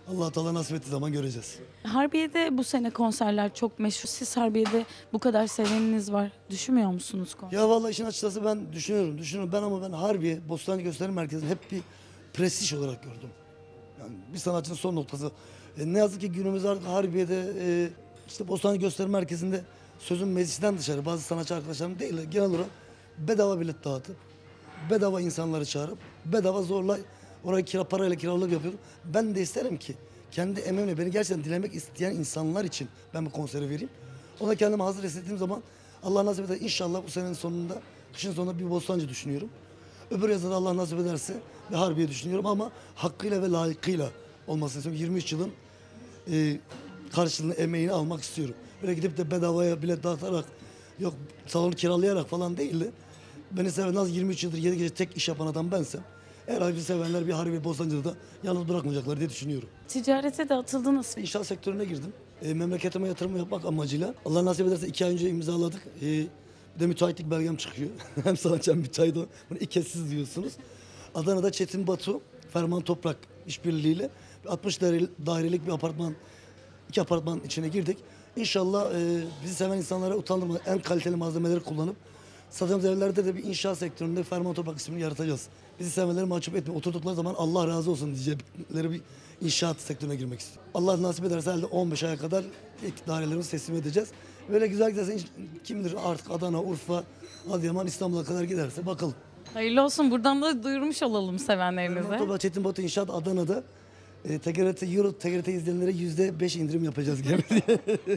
Allah Teala nasip ettiği zaman göreceğiz. Harbiye'de bu sene konserler çok meşhur. Siz Harbiye'de bu kadar seveniniz var. Düşünmüyor musunuz konser? Ya vallahi işin açıkçası ben düşünüyorum, düşünüyorum. Ben ama ben Harbiye, Bostancı Gösteri Merkezi'ni hep bir prestij olarak gördüm. Yani bir sanatçının son noktası. E, ne yazık ki günümüzde artık Harbiye'de e, işte Bostancı Gösteri Merkezi'nde sözün meclisten dışarı bazı sanatçı arkadaşlarım değil de genel olarak bedava bilet dağıtıp, bedava insanları çağırıp, bedava zorla orayı kira parayla kiralık yapıyorum. Ben de isterim ki kendi emeğimle beni gerçekten dinlemek isteyen insanlar için ben bu konseri vereyim. Ona kendimi hazır hissettiğim zaman Allah nasip eder inşallah bu senenin sonunda, kışın sonunda bir Bostancı düşünüyorum. Öbür yazda da Allah nasip ederse bir Harbiye düşünüyorum ama hakkıyla ve layıkıyla olmasını istiyorum. yirmi üç yılın e, karşılığını, emeğini almak istiyorum. Böyle gidip de bedavaya bilet dağıtarak, yok salonu kiralayarak falan değil de beni seven, az yirmi üç yıldır yedi gece tek iş yapan adam bensem herhalde bir sevenler bir Harbiye Bostancı'da da yalnız bırakmayacaklar diye düşünüyorum. Ticarete de atıldınız. İnşaat sektörüne girdim. E, memleketime yatırım yapmak amacıyla. Allah nasip ederse iki ay önce imzaladık. E, bir de müteahhitlik belgem çıkıyor. Hem sanatçı hem müteahhit. Bunu ilk kez siz diyorsunuz. Adana'da Çetin Batu, Ferman Toprak işbirliğiyle altmış dairelik bir apartman, iki apartman içine girdik. İnşallah e, bizi seven insanlara utandırmadan en kaliteli malzemeleri kullanıp satacağımız evlerde de bir inşaat sektöründe Ferman Toprak ismini yaratacağız. Bizi sevenleri mahcup etmiyor. Oturdukları zaman Allah razı olsun diyecekleri bir inşaat sektörüne girmek istiyor. Allah nasip ederse herhalde on beş aya kadar ilk dairelerimizi teslim edeceğiz. Böyle güzel giderse kim bilir artık Adana, Urfa, Adıyaman, İstanbul'a kadar giderse bakalım. Hayırlı olsun. Buradan da duyurmuş olalım sevenlerinize. Ferman Toprak, Çetin Batu İnşaat Adana'da e, T G R T Euro, T G R T izleyenlere yüzde beş indirim yapacağız gibi diye.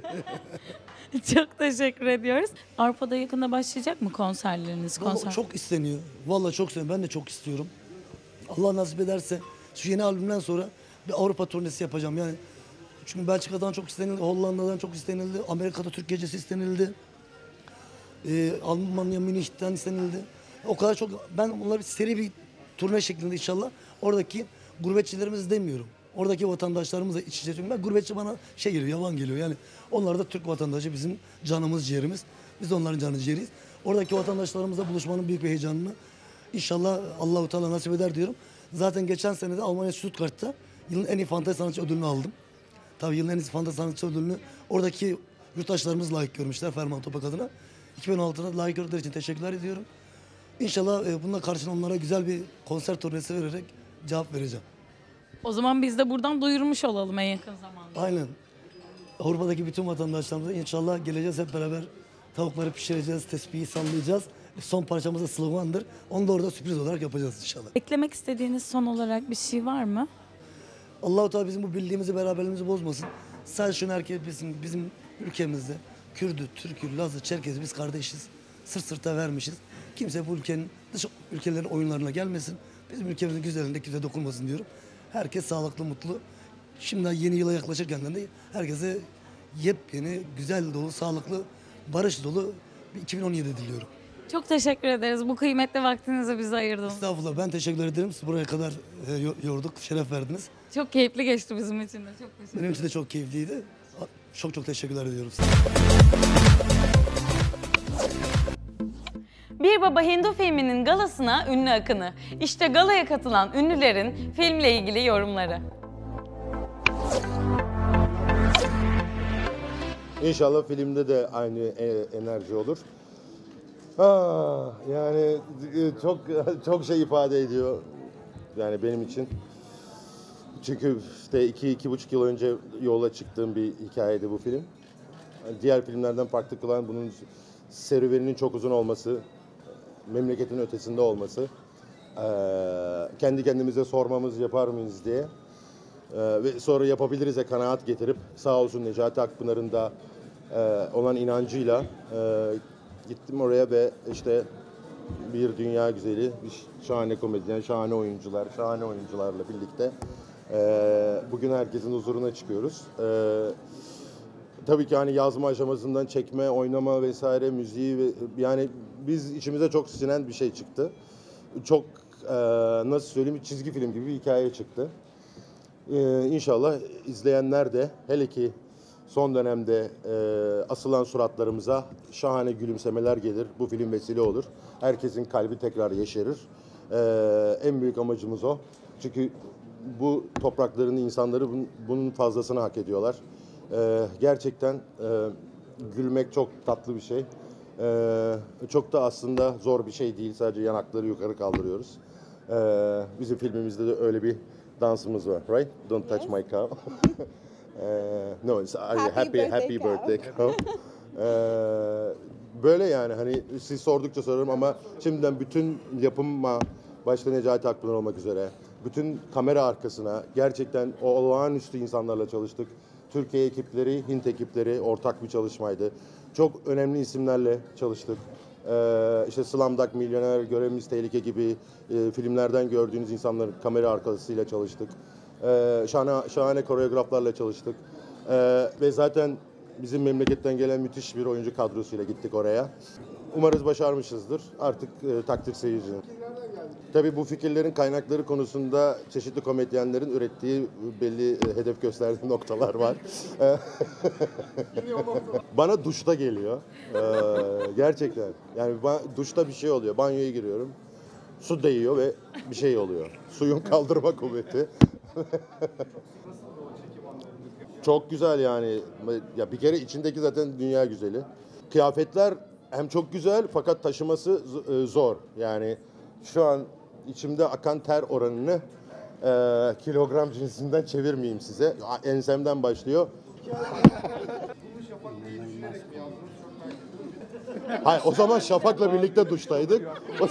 Çok teşekkür ediyoruz. Avrupa'da yakında başlayacak mı konserleriniz? Vallahi Konser. çok isteniyor. Vallahi çok isteniyor. Ben de çok istiyorum. Allah nasip ederse şu yeni albümden sonra bir Avrupa turnesi yapacağım. Yani çünkü Belçika'dan çok istenildi, Hollanda'dan çok istenildi, Amerika'da Türk Gecesi istenildi. Ee, Almanya Münih'ten istenildi. O kadar çok, ben bunları bir seri bir turne şeklinde inşallah oradaki gurbetçilerimiz demiyorum. Oradaki vatandaşlarımızla iç içe. Çünkü ben gurbetçi bana şey geliyor, yavan geliyor. Yani onlar da Türk vatandaşı, bizim canımız ciğerimiz. Biz de onların canı ciğeriyiz. Oradaki vatandaşlarımızla buluşmanın büyük bir heyecanını İnşallah Allah-u Teala nasip eder diyorum. Zaten geçen sene de Almanya Stuttgart'ta yılın en iyi fantezi sanatçı ödülünü aldım. Tabii yılın en iyi fantezi sanatçı ödülünü oradaki yurttaşlarımız layık görmüşler Ferman Toprak adına. iki bin on altıda layık gördükleri için teşekkürler ediyorum. İnşallah e, bununla karşına onlara güzel bir konser turnesi vererek cevap vereceğim. O zaman biz de buradan duyurmuş olalım en yakın zamanda. Aynen. Avrupa'daki bütün vatandaşlarımıza inşallah geleceğiz hep beraber. Tavukları pişireceğiz, tesbihi sallayacağız. Son parçamız da slogandır. Onu da orada sürpriz olarak yapacağız inşallah. Eklemek istediğiniz son olarak bir şey var mı? Allah-u Teala bizim bu birliğimizi, beraberliğimizi bozmasın. Sadece şunu herkes bilsin, bizim ülkemizde Kürdü, Türkü, Lazı, Çerkezi biz kardeşiz. Sırt sırta vermişiz. Kimse bu ülkenin dış ülkelerin oyunlarına gelmesin. Bizim ülkemizin güzelliğine kimse dokunmasın diyorum. Herkes sağlıklı, mutlu. Şimdi yeni yıla yaklaşırken de herkese yepyeni, güzel dolu, sağlıklı, barış dolu bir iki bin on yedi diliyorum. Çok teşekkür ederiz. Bu kıymetli vaktinizi bize ayırdınız. Estağfurullah, ben teşekkür ederim. Siz buraya kadar e, yorduk, şeref verdiniz. Çok keyifli geçti bizim için de. Çok teşekkür Benim için de çok keyifliydi. Çok çok teşekkürler ediyorum size. Bir Baba Hindu filminin galasına ünlü akını. İşte galaya katılan ünlülerin filmle ilgili yorumları. İnşallah filmde de aynı enerji olur. Ha, yani çok çok şey ifade ediyor yani benim için. Çünkü işte iki iki buçuk yıl önce yola çıktığım bir hikayeydi bu film. Diğer filmlerden farklı kılan bunun serüveninin çok uzun olması, memleketin ötesinde olması, kendi kendimize sormamız yapar mıyız diye ve sonra yapabiliriz'e kanaat getirip sağ olsun Necati Akpınar'ın da olan inancıyla gittim oraya ve işte bir dünya güzeli, bir şahane komedyen, şahane oyuncular, şahane oyuncularla birlikte bugün herkesin huzuruna çıkıyoruz. Tabii ki hani yazma aşamasından çekme, oynama vesaire, müziği ve yani biz içimize çok sinen bir şey çıktı. Çok nasıl söyleyeyim, çizgi film gibi bir hikaye çıktı. İnşallah izleyenler de hele ki son dönemde e, asılan suratlarımıza şahane gülümsemeler gelir. Bu film vesile olur. Herkesin kalbi tekrar yeşerir. E, en büyük amacımız o. Çünkü bu toprakların insanları bunun, bunun fazlasını hak ediyorlar. Ee, gerçekten e, gülmek çok tatlı bir şey. Ee, çok da aslında zor bir şey değil. Sadece yanakları yukarı kaldırıyoruz. Ee, bizim filmimizde de öyle bir dansımız var, right? Don't touch my cow. Ee, no, it's happy happy, happy birthday cow. Ee, böyle yani hani siz sordukça soruyorum ama şimdiden bütün yapıma başta Necati Akpınar olmak üzere bütün kamera arkasına gerçekten o olağanüstü insanlarla çalıştık. Türkiye ekipleri, Hint ekipleri ortak bir çalışmaydı. Çok önemli isimlerle çalıştık. Ee, işte Slumdog Millionaire, Görevimiz Tehlike gibi e, filmlerden gördüğünüz insanların kamera arkasıyla çalıştık. Ee, şahane, şahane koreograflarla çalıştık. Ee, ve zaten bizim memleketten gelen müthiş bir oyuncu kadrosuyla gittik oraya. Umarız başarmışızdır. Artık e, takdir seyircinin. Tabii bu fikirlerin kaynakları konusunda çeşitli komedyenlerin ürettiği belli e, hedef gösterdiği noktalar var. Bana duşta geliyor. Ee, gerçekten. Yani ba- duşta bir şey oluyor. Banyoya giriyorum. Su değiyor ve bir şey oluyor. Suyun kaldırma kuvveti. Çok güzel yani. Ya bir kere içindeki zaten dünya güzeli. Kıyafetler hem çok güzel fakat taşıması z- e, zor. Yani şu an içimde akan ter oranını e, kilogram cinsinden çevirmeyeyim size. Ensemden başlıyor. Hayır, o zaman Şafak'la birlikte duştaydık.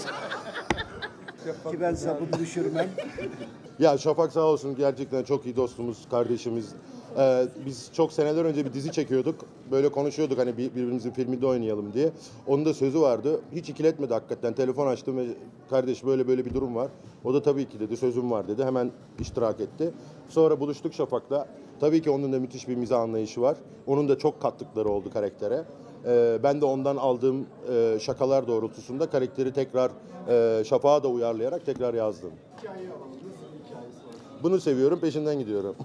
Ki ben sapını düşürmem. Ya Şafak sağ olsun gerçekten çok iyi dostumuz, kardeşimiz. Ee, biz çok seneler önce bir dizi çekiyorduk. Böyle konuşuyorduk hani bir, birbirimizin filminde oynayalım diye. Onun da sözü vardı. Hiç ikiletmedi hakikaten. Telefon açtım ve kardeş böyle böyle bir durum var. O da tabii ki dedi, sözüm var dedi. Hemen iştirak etti. Sonra buluştuk Şafak'la. Tabii ki onun da müthiş bir mizah anlayışı var. Onun da çok kattıkları oldu karaktere. Ee, ben de ondan aldığım e, şakalar doğrultusunda karakteri tekrar e, Şafak'a da uyarlayarak tekrar yazdım. Bunu seviyorum, peşinden gidiyorum.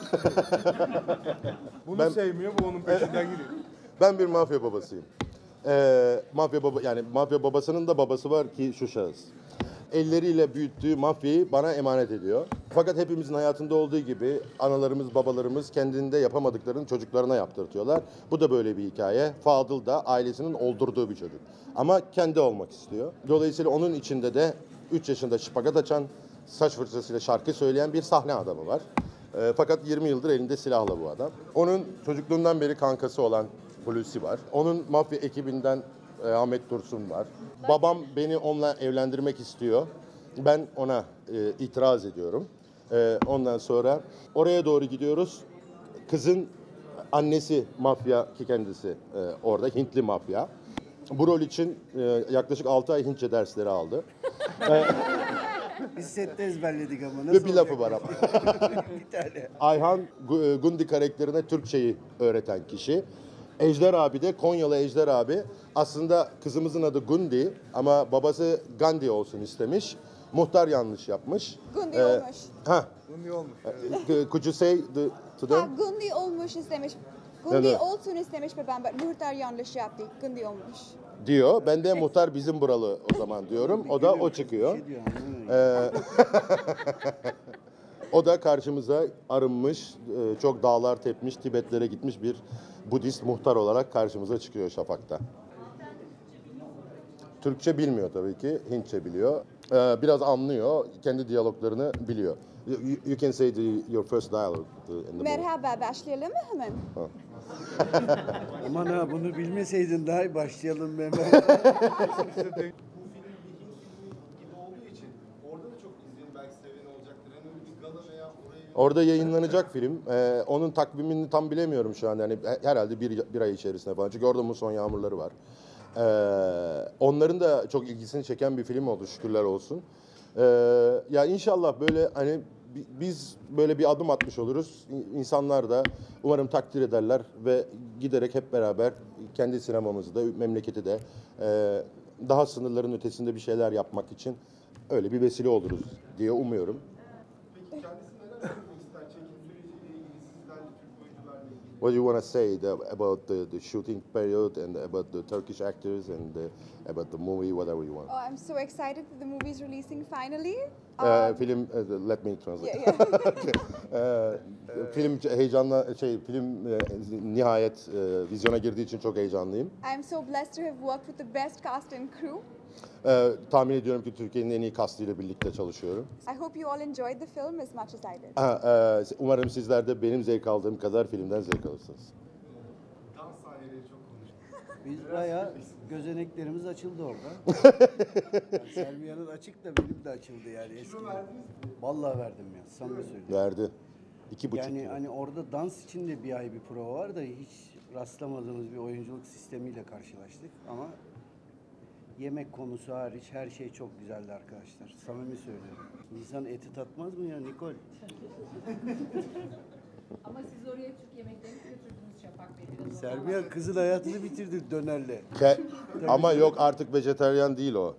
Bunu Ben- sevmiyor, bu onun peşinden gidiyor. Ben bir mafya babasıyım. Ee, mafya baba yani mafya babasının da babası var ki şu şahıs. Elleriyle büyüttüğü mafyayı bana emanet ediyor. Fakat hepimizin hayatında olduğu gibi analarımız, babalarımız kendinde yapamadıklarını çocuklarına yaptırtıyorlar. Bu da böyle bir hikaye. Fadıl da ailesinin oldurduğu bir çocuk. Ama kendi olmak istiyor. Dolayısıyla onun içinde de üç yaşında şıpagat açan, saç fırçasıyla şarkı söyleyen bir sahne adamı var. E, fakat yirmi yıldır elinde silahla bu adam. Onun çocukluğundan beri kankası olan Hulusi var. Onun mafya ekibinden e, Ahmet Dursun var. Babam beni onunla evlendirmek istiyor. Ben ona e, itiraz ediyorum. E, ondan sonra oraya doğru gidiyoruz. Kızın annesi mafya ki kendisi e, orada Hintli mafya. Bu rol için e, yaklaşık altı ay Hintçe dersleri aldı. E, Biz sette ezberledik ama nasıl Ve bir lafı olacak? var ama. Bir tane. Ayhan Gu- Gundi karakterine Türkçeyi öğreten kişi. Ejder abi de Konyalı Ejder abi. Aslında kızımızın adı Gundi ama babası Gandhi olsun istemiş. Muhtar yanlış yapmış. Gundi Ee, olmuş. Ha. Gundi olmuş. Ee, Could you say the, to Ha, them? Gundi olmuş istemiş. Gundi Evet. olsun istemiş ve ben muhtar yanlış yaptı. Gundi olmuş. Diyor. Ben de muhtar bizim buralı o zaman diyorum. O da o çıkıyor. Ee, o da karşımıza arınmış, e, çok dağlar tepmiş, Tibetlere gitmiş bir Budist muhtar olarak karşımıza çıkıyor Şafak'ta. Türkçe bilmiyor tabii ki, Hintçe biliyor. Ee, biraz anlıyor, kendi diyaloglarını biliyor. You, you can say the, your first dialogue in the movie. Merhaba, başlayalım mı hemen? Ha. Aman ha bunu bilmeseydin daha iyi başlayalım hemen. Orada yayınlanacak film. Ee, onun takvimini tam bilemiyorum şu an. Yani herhalde bir, bir ay içerisinde falan. Çünkü orada muson yağmurları var. Ee, onların da çok ilgisini çeken bir film oldu şükürler olsun. Ee, ya inşallah böyle hani bi- biz böyle bir adım atmış oluruz. İ- İnsanlar da umarım takdir ederler ve giderek hep beraber kendi sinemamızı da memleketi de e, daha sınırların ötesinde bir şeyler yapmak için öyle bir vesile oluruz diye umuyorum. Peki kendisi neler söylemek ister? Çekim süreciyle ilgili, sizlerle, Türk oyuncularla ilgili. what do you want to say the, about the, the shooting period and about the Turkish actors and the, about the movie, whatever you want? Oh, I'm so excited that the movie is releasing finally. Ee, Um, film, uh, let me translate. Yeah, Ee, film heyecanla şey film e, nihayet e, vizyona girdiği için çok heyecanlıyım. I'm so blessed to have worked with the best cast and crew. Ee, tahmin ediyorum ki Türkiye'nin en iyi kastıyla birlikte çalışıyorum. I hope you all enjoyed the film as much as I did. Ha, e, umarım sizler de benim zevk aldığım kadar filmden zevk alırsınız. Biz bayağı gözeneklerimiz açıldı orada. Yani Selmiye'nin açık da benim de açıldı yani eskiden. Vallahi verdim ya, samimi söylüyorum. Verdi. İki buçuk Yani yıl. hani orada dans için de bir ay bir prova var da hiç rastlamadığımız bir oyunculuk sistemiyle karşılaştık ama yemek konusu hariç her şey çok güzeldi arkadaşlar. Samimi söylüyorum. İnsan eti tatmaz mı ya Nikol? Ama siz oraya Türk yemeklerini götürdünüz Şafak Bey. Biraz ondan Serbiya kızın hayatını bitirdik dönerle. Ke- Ama yok artık vejetaryen değil o.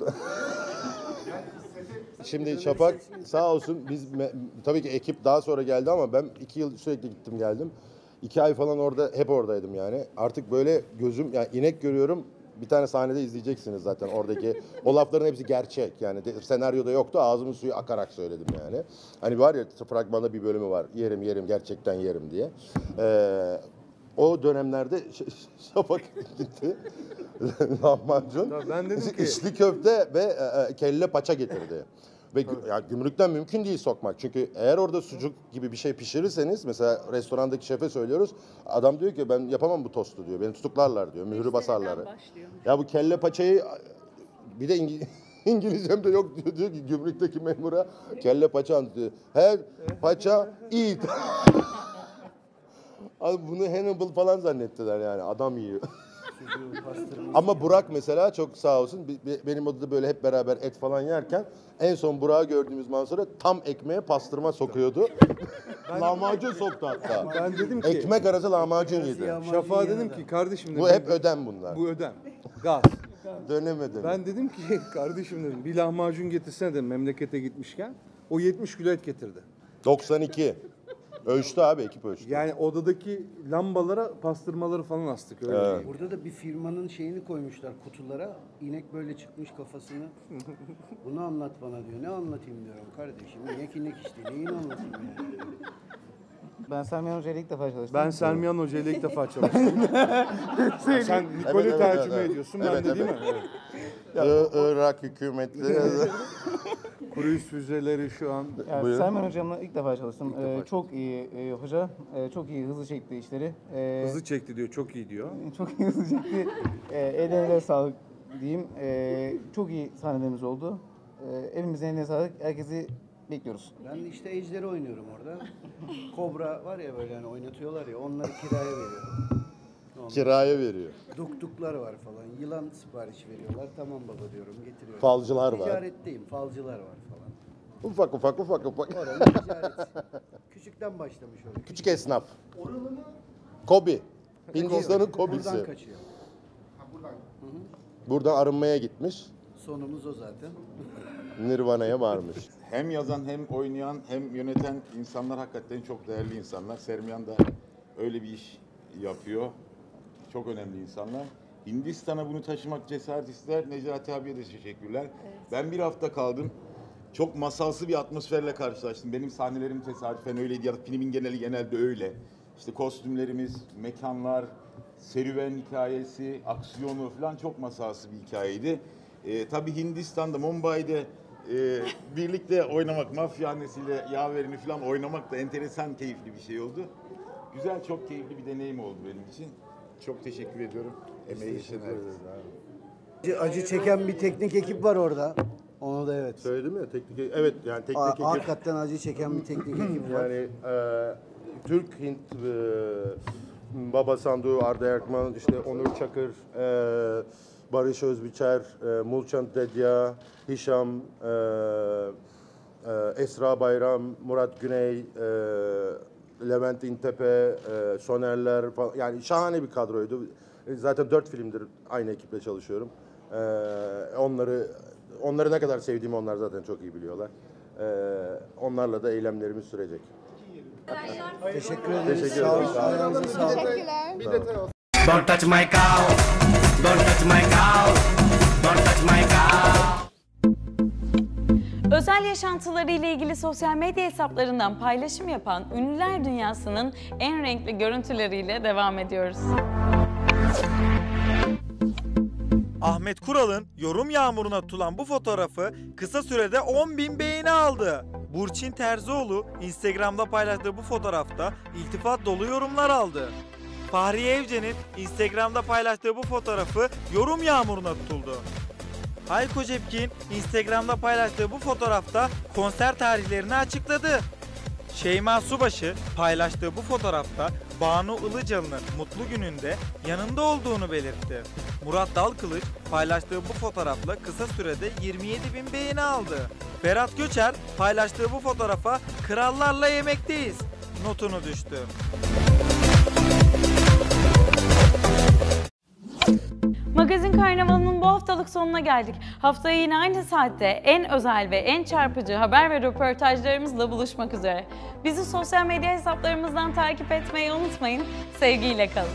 Şimdi Şafak sağ olsun biz me- tabii ki ekip daha sonra geldi ama ben iki yıl sürekli gittim geldim. İki ay falan orada hep oradaydım yani. Artık böyle gözüm yani inek görüyorum. Bir tane sahnede izleyeceksiniz zaten oradaki. O lafların hepsi gerçek yani de, senaryoda yoktu ağzımın suyu akarak söyledim yani. Hani var ya fragmanda bir bölümü var yerim yerim gerçekten yerim diye. Ee, o dönemlerde Ş- Ş- Şafak gitti. Lahmacun, ben dedim ki- içli köfte ve e, e, kelle paça getirdi. Ve gü- yani gümrükten mümkün değil sokmak. Çünkü eğer orada sucuk gibi bir şey pişirirseniz mesela restorandaki şefe söylüyoruz. Adam diyor ki ben yapamam bu tostu diyor. Beni tutuklarlar diyor. Mührü basarlar. Ya bu kelle paçayı bir de İngi- İngilizcem de yok diyor. Diyor ki gümrükteki memura kelle paça anlatıyor. Her paça eat. Abi bunu Hannibal falan zannettiler yani. Adam yiyor. Ama Burak mesela çok sağ olsun bi- bi- benim odada böyle hep beraber et falan yerken en son Burak'ı gördüğümüz manzara tam ekmeğe pastırma sokuyordu. lahmacun soktu hatta. Ben dedim ki- Ekmek arası lahmacun yedi. Şafak'a dedim ki kardeşim dedim. Bu hep ödem bunlar. Bu ödem. Gaz. Döneme döneme. Ben dedim ki kardeşim dedim bir lahmacun getirsene dedim memlekete gitmişken. O yetmiş kilo et getirdi. doksan iki. Ölçtü abi ekip ölçtü. Yani odadaki lambalara pastırmaları falan astık öyle. Evet. diyeyim. Burada da bir firmanın şeyini koymuşlar kutulara. İnek böyle çıkmış kafasını. Bunu anlat bana diyor. Ne anlatayım diyorum kardeşim. İnek inek işte. Neyini anlatayım yani. Ben Sermiyan Hoca ile ilk defa çalıştım. Ben Sermiyan Hoca ile ilk defa çalıştım. Sen Nikol'ü Evet, evet, tercüme evet. ediyorsun. Evet, ben de değil evet. mi? I- Irak hükümetleri. Cruise füzeleri şu an. Yani Buyurun. Sermiyan Hocam'la ilk defa çalıştım. İlk defa Ee, çok iyi e, hoca, e, çok iyi hızlı çekti işleri. Ee, Hızlı çekti diyor, çok iyi diyor. Çok iyi hızlı çekti. Ee, ellerine sağlık diyeyim. Ee, çok iyi sahnelerimiz oldu. Ee, elimizin eline sağlık. Herkesi bekliyoruz. Ben işte ejderi oynuyorum orada. Kobra var ya böyle hani oynatıyorlar ya onları kiraya veriyorum. Ondan Kiraya veriyor. Duktuklar var falan. Yılan sipariş veriyorlar. Tamam baba diyorum getiriyorum. Falcılar var. Ticaretteyim. Falcılar var falan. Ufak ufak ufak ufak. Oranın ticareti. Küçükten başlamış orada. Küçük esnaf. Kobi. Hindistan'ın Kobi'si. Buradan kaçıyor. Buradan arınmaya gitmiş. Sonumuz o zaten. Nirvana'ya varmış. Hem yazan hem oynayan hem yöneten insanlar hakikaten çok değerli insanlar. Sermiyan da öyle bir iş yapıyor. Çok önemli insanlar. Hindistan'a bunu taşımak cesaret ister. Necati abiye de teşekkürler. Ben bir hafta kaldım. Çok masalsı bir atmosferle karşılaştım. Benim sahnelerim tesadüfen öyleydi. Ya da filmin geneli genelde öyle. İşte kostümlerimiz, mekanlar, serüven hikayesi, aksiyonu falan çok masalsı bir hikayeydi. Ee, tabii Hindistan'da, Mumbai'de e, birlikte oynamak, mafya annesiyle yaverini falan oynamak da enteresan, keyifli bir şey oldu. Güzel, çok keyifli bir deneyim oldu benim için. Çok teşekkür ediyorum. Emeği geçen herkese. Acı, acı çeken bir teknik ekip var orada. Onu da evet. Söyledim ya teknik evet yani teknik A- ekip. Hakikaten acı çeken bir teknik ekip var. Yani e, Türk Hint e, Baba Sandu, Arda Erkman, işte Onur Çakır, e, Barış Özbiçer, e, Mulçan Dedya, Hişam, e, e, Esra Bayram, Murat Güney, e, Levent İntepe, e, Sonerler falan. Yani şahane bir kadroydu. E, Zaten dört filmdir aynı ekiple çalışıyorum. E, onları onları ne kadar sevdiğimi onlar zaten çok iyi biliyorlar. E, onlarla da eylemlerimiz sürecek. Teşekkür ederiz. Teşekkür Sağ olun. ederim. Sağ olun. Ayağınıza sağlık. Teşekkürler. Bir detay olsun. Don't touch my cow. Don't touch my cow. Don't touch my cow. Özel yaşantıları ile ilgili sosyal medya hesaplarından paylaşım yapan ünlüler dünyasının en renkli görüntüleriyle devam ediyoruz. Ahmet Kural'ın yorum yağmuruna tutulan bu fotoğrafı kısa sürede on bin beğeni aldı. Burçin Terzioğlu Instagram'da paylaştığı bu fotoğrafta iltifat dolu yorumlar aldı. Fahriye Evcen'in Instagram'da paylaştığı bu fotoğrafı yorum yağmuruna tutuldu. Hayko Cepkin Instagram'da paylaştığı bu fotoğrafta konser tarihlerini açıkladı. Şeyma Subaşı paylaştığı bu fotoğrafta Banu Ilıcalı'nın mutlu gününde yanında olduğunu belirtti. Murat Dalkılıç paylaştığı bu fotoğrafla kısa sürede yirmi yedi bin beğeni aldı. Ferhat Göçer paylaştığı bu fotoğrafa "Krallarla yemekteyiz" notunu düştü. Magazin Karnavalı'nın bu haftalık sonuna geldik. Haftaya yine aynı saatte en özel ve en çarpıcı haber ve röportajlarımızla buluşmak üzere. Bizi sosyal medya hesaplarımızdan takip etmeyi unutmayın. Sevgiyle kalın.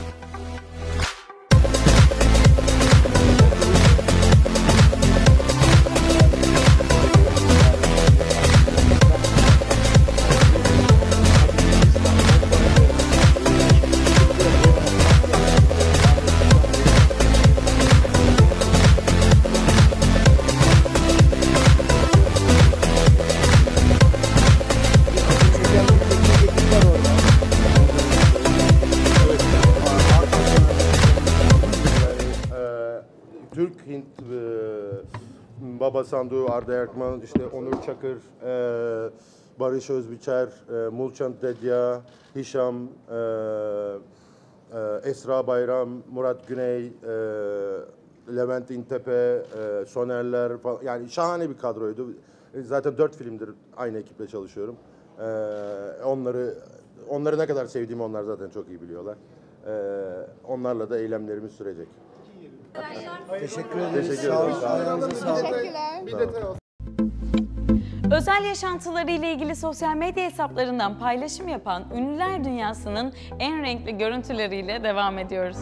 Türk-Hint e, Baba Sandu, Arda Erkman, işte Onur Çakır, e, Barış Özbiçer, e, Mulçan Dedya, Hişam, e, e, Esra Bayram, Murat Güney, e, Levent İntepe, e, Sonerler falan. Yani şahane bir kadroydu. Zaten dört filmdir aynı ekiple çalışıyorum. E, onları onları ne kadar sevdiğimi onlar zaten çok iyi biliyorlar. E, onlarla da eylemlerimiz sürecek. Teşekkür ederiz. Teşekkür Sağ olun. ederim. Ayağınıza sağlık. Teşekkürler. Bir detay olsun. Özel yaşantıları ile ilgili sosyal medya hesaplarından paylaşım yapan ünlüler dünyasının en renkli görüntüleriyle devam ediyoruz.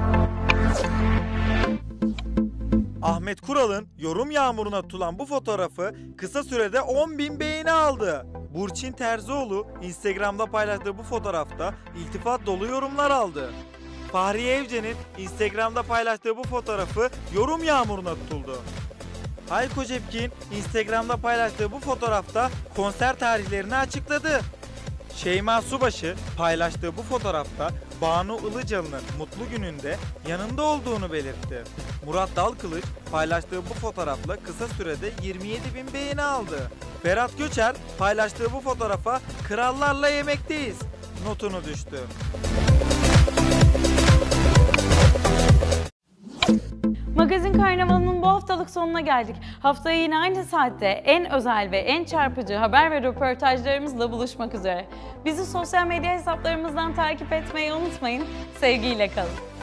Ahmet Kural'ın yorum yağmuruna tutulan bu fotoğrafı kısa sürede on bin beğeni aldı. Burçin Terzioğlu Instagram'da paylaştığı bu fotoğrafta iltifat dolu yorumlar aldı. Fahriye Evcen'in Instagram'da paylaştığı bu fotoğrafı yorum yağmuruna tutuldu. Hayko Cepkin Instagram'da paylaştığı bu fotoğrafta konser tarihlerini açıkladı. Şeyma Subaşı paylaştığı bu fotoğrafta Banu Ilıcalı'nın mutlu gününde yanında olduğunu belirtti. Murat Dalkılıç paylaştığı bu fotoğrafla kısa sürede yirmi yedi bin beğeni aldı. Ferhat Göçer paylaştığı bu fotoğrafa "Krallarla yemekteyiz" notunu düştü. Magazin Karnavalı'nın bu haftalık sonuna geldik. Haftaya yine aynı saatte en özel ve en çarpıcı haber ve röportajlarımızla buluşmak üzere. Bizi sosyal medya hesaplarımızdan takip etmeyi unutmayın. Sevgiyle kalın.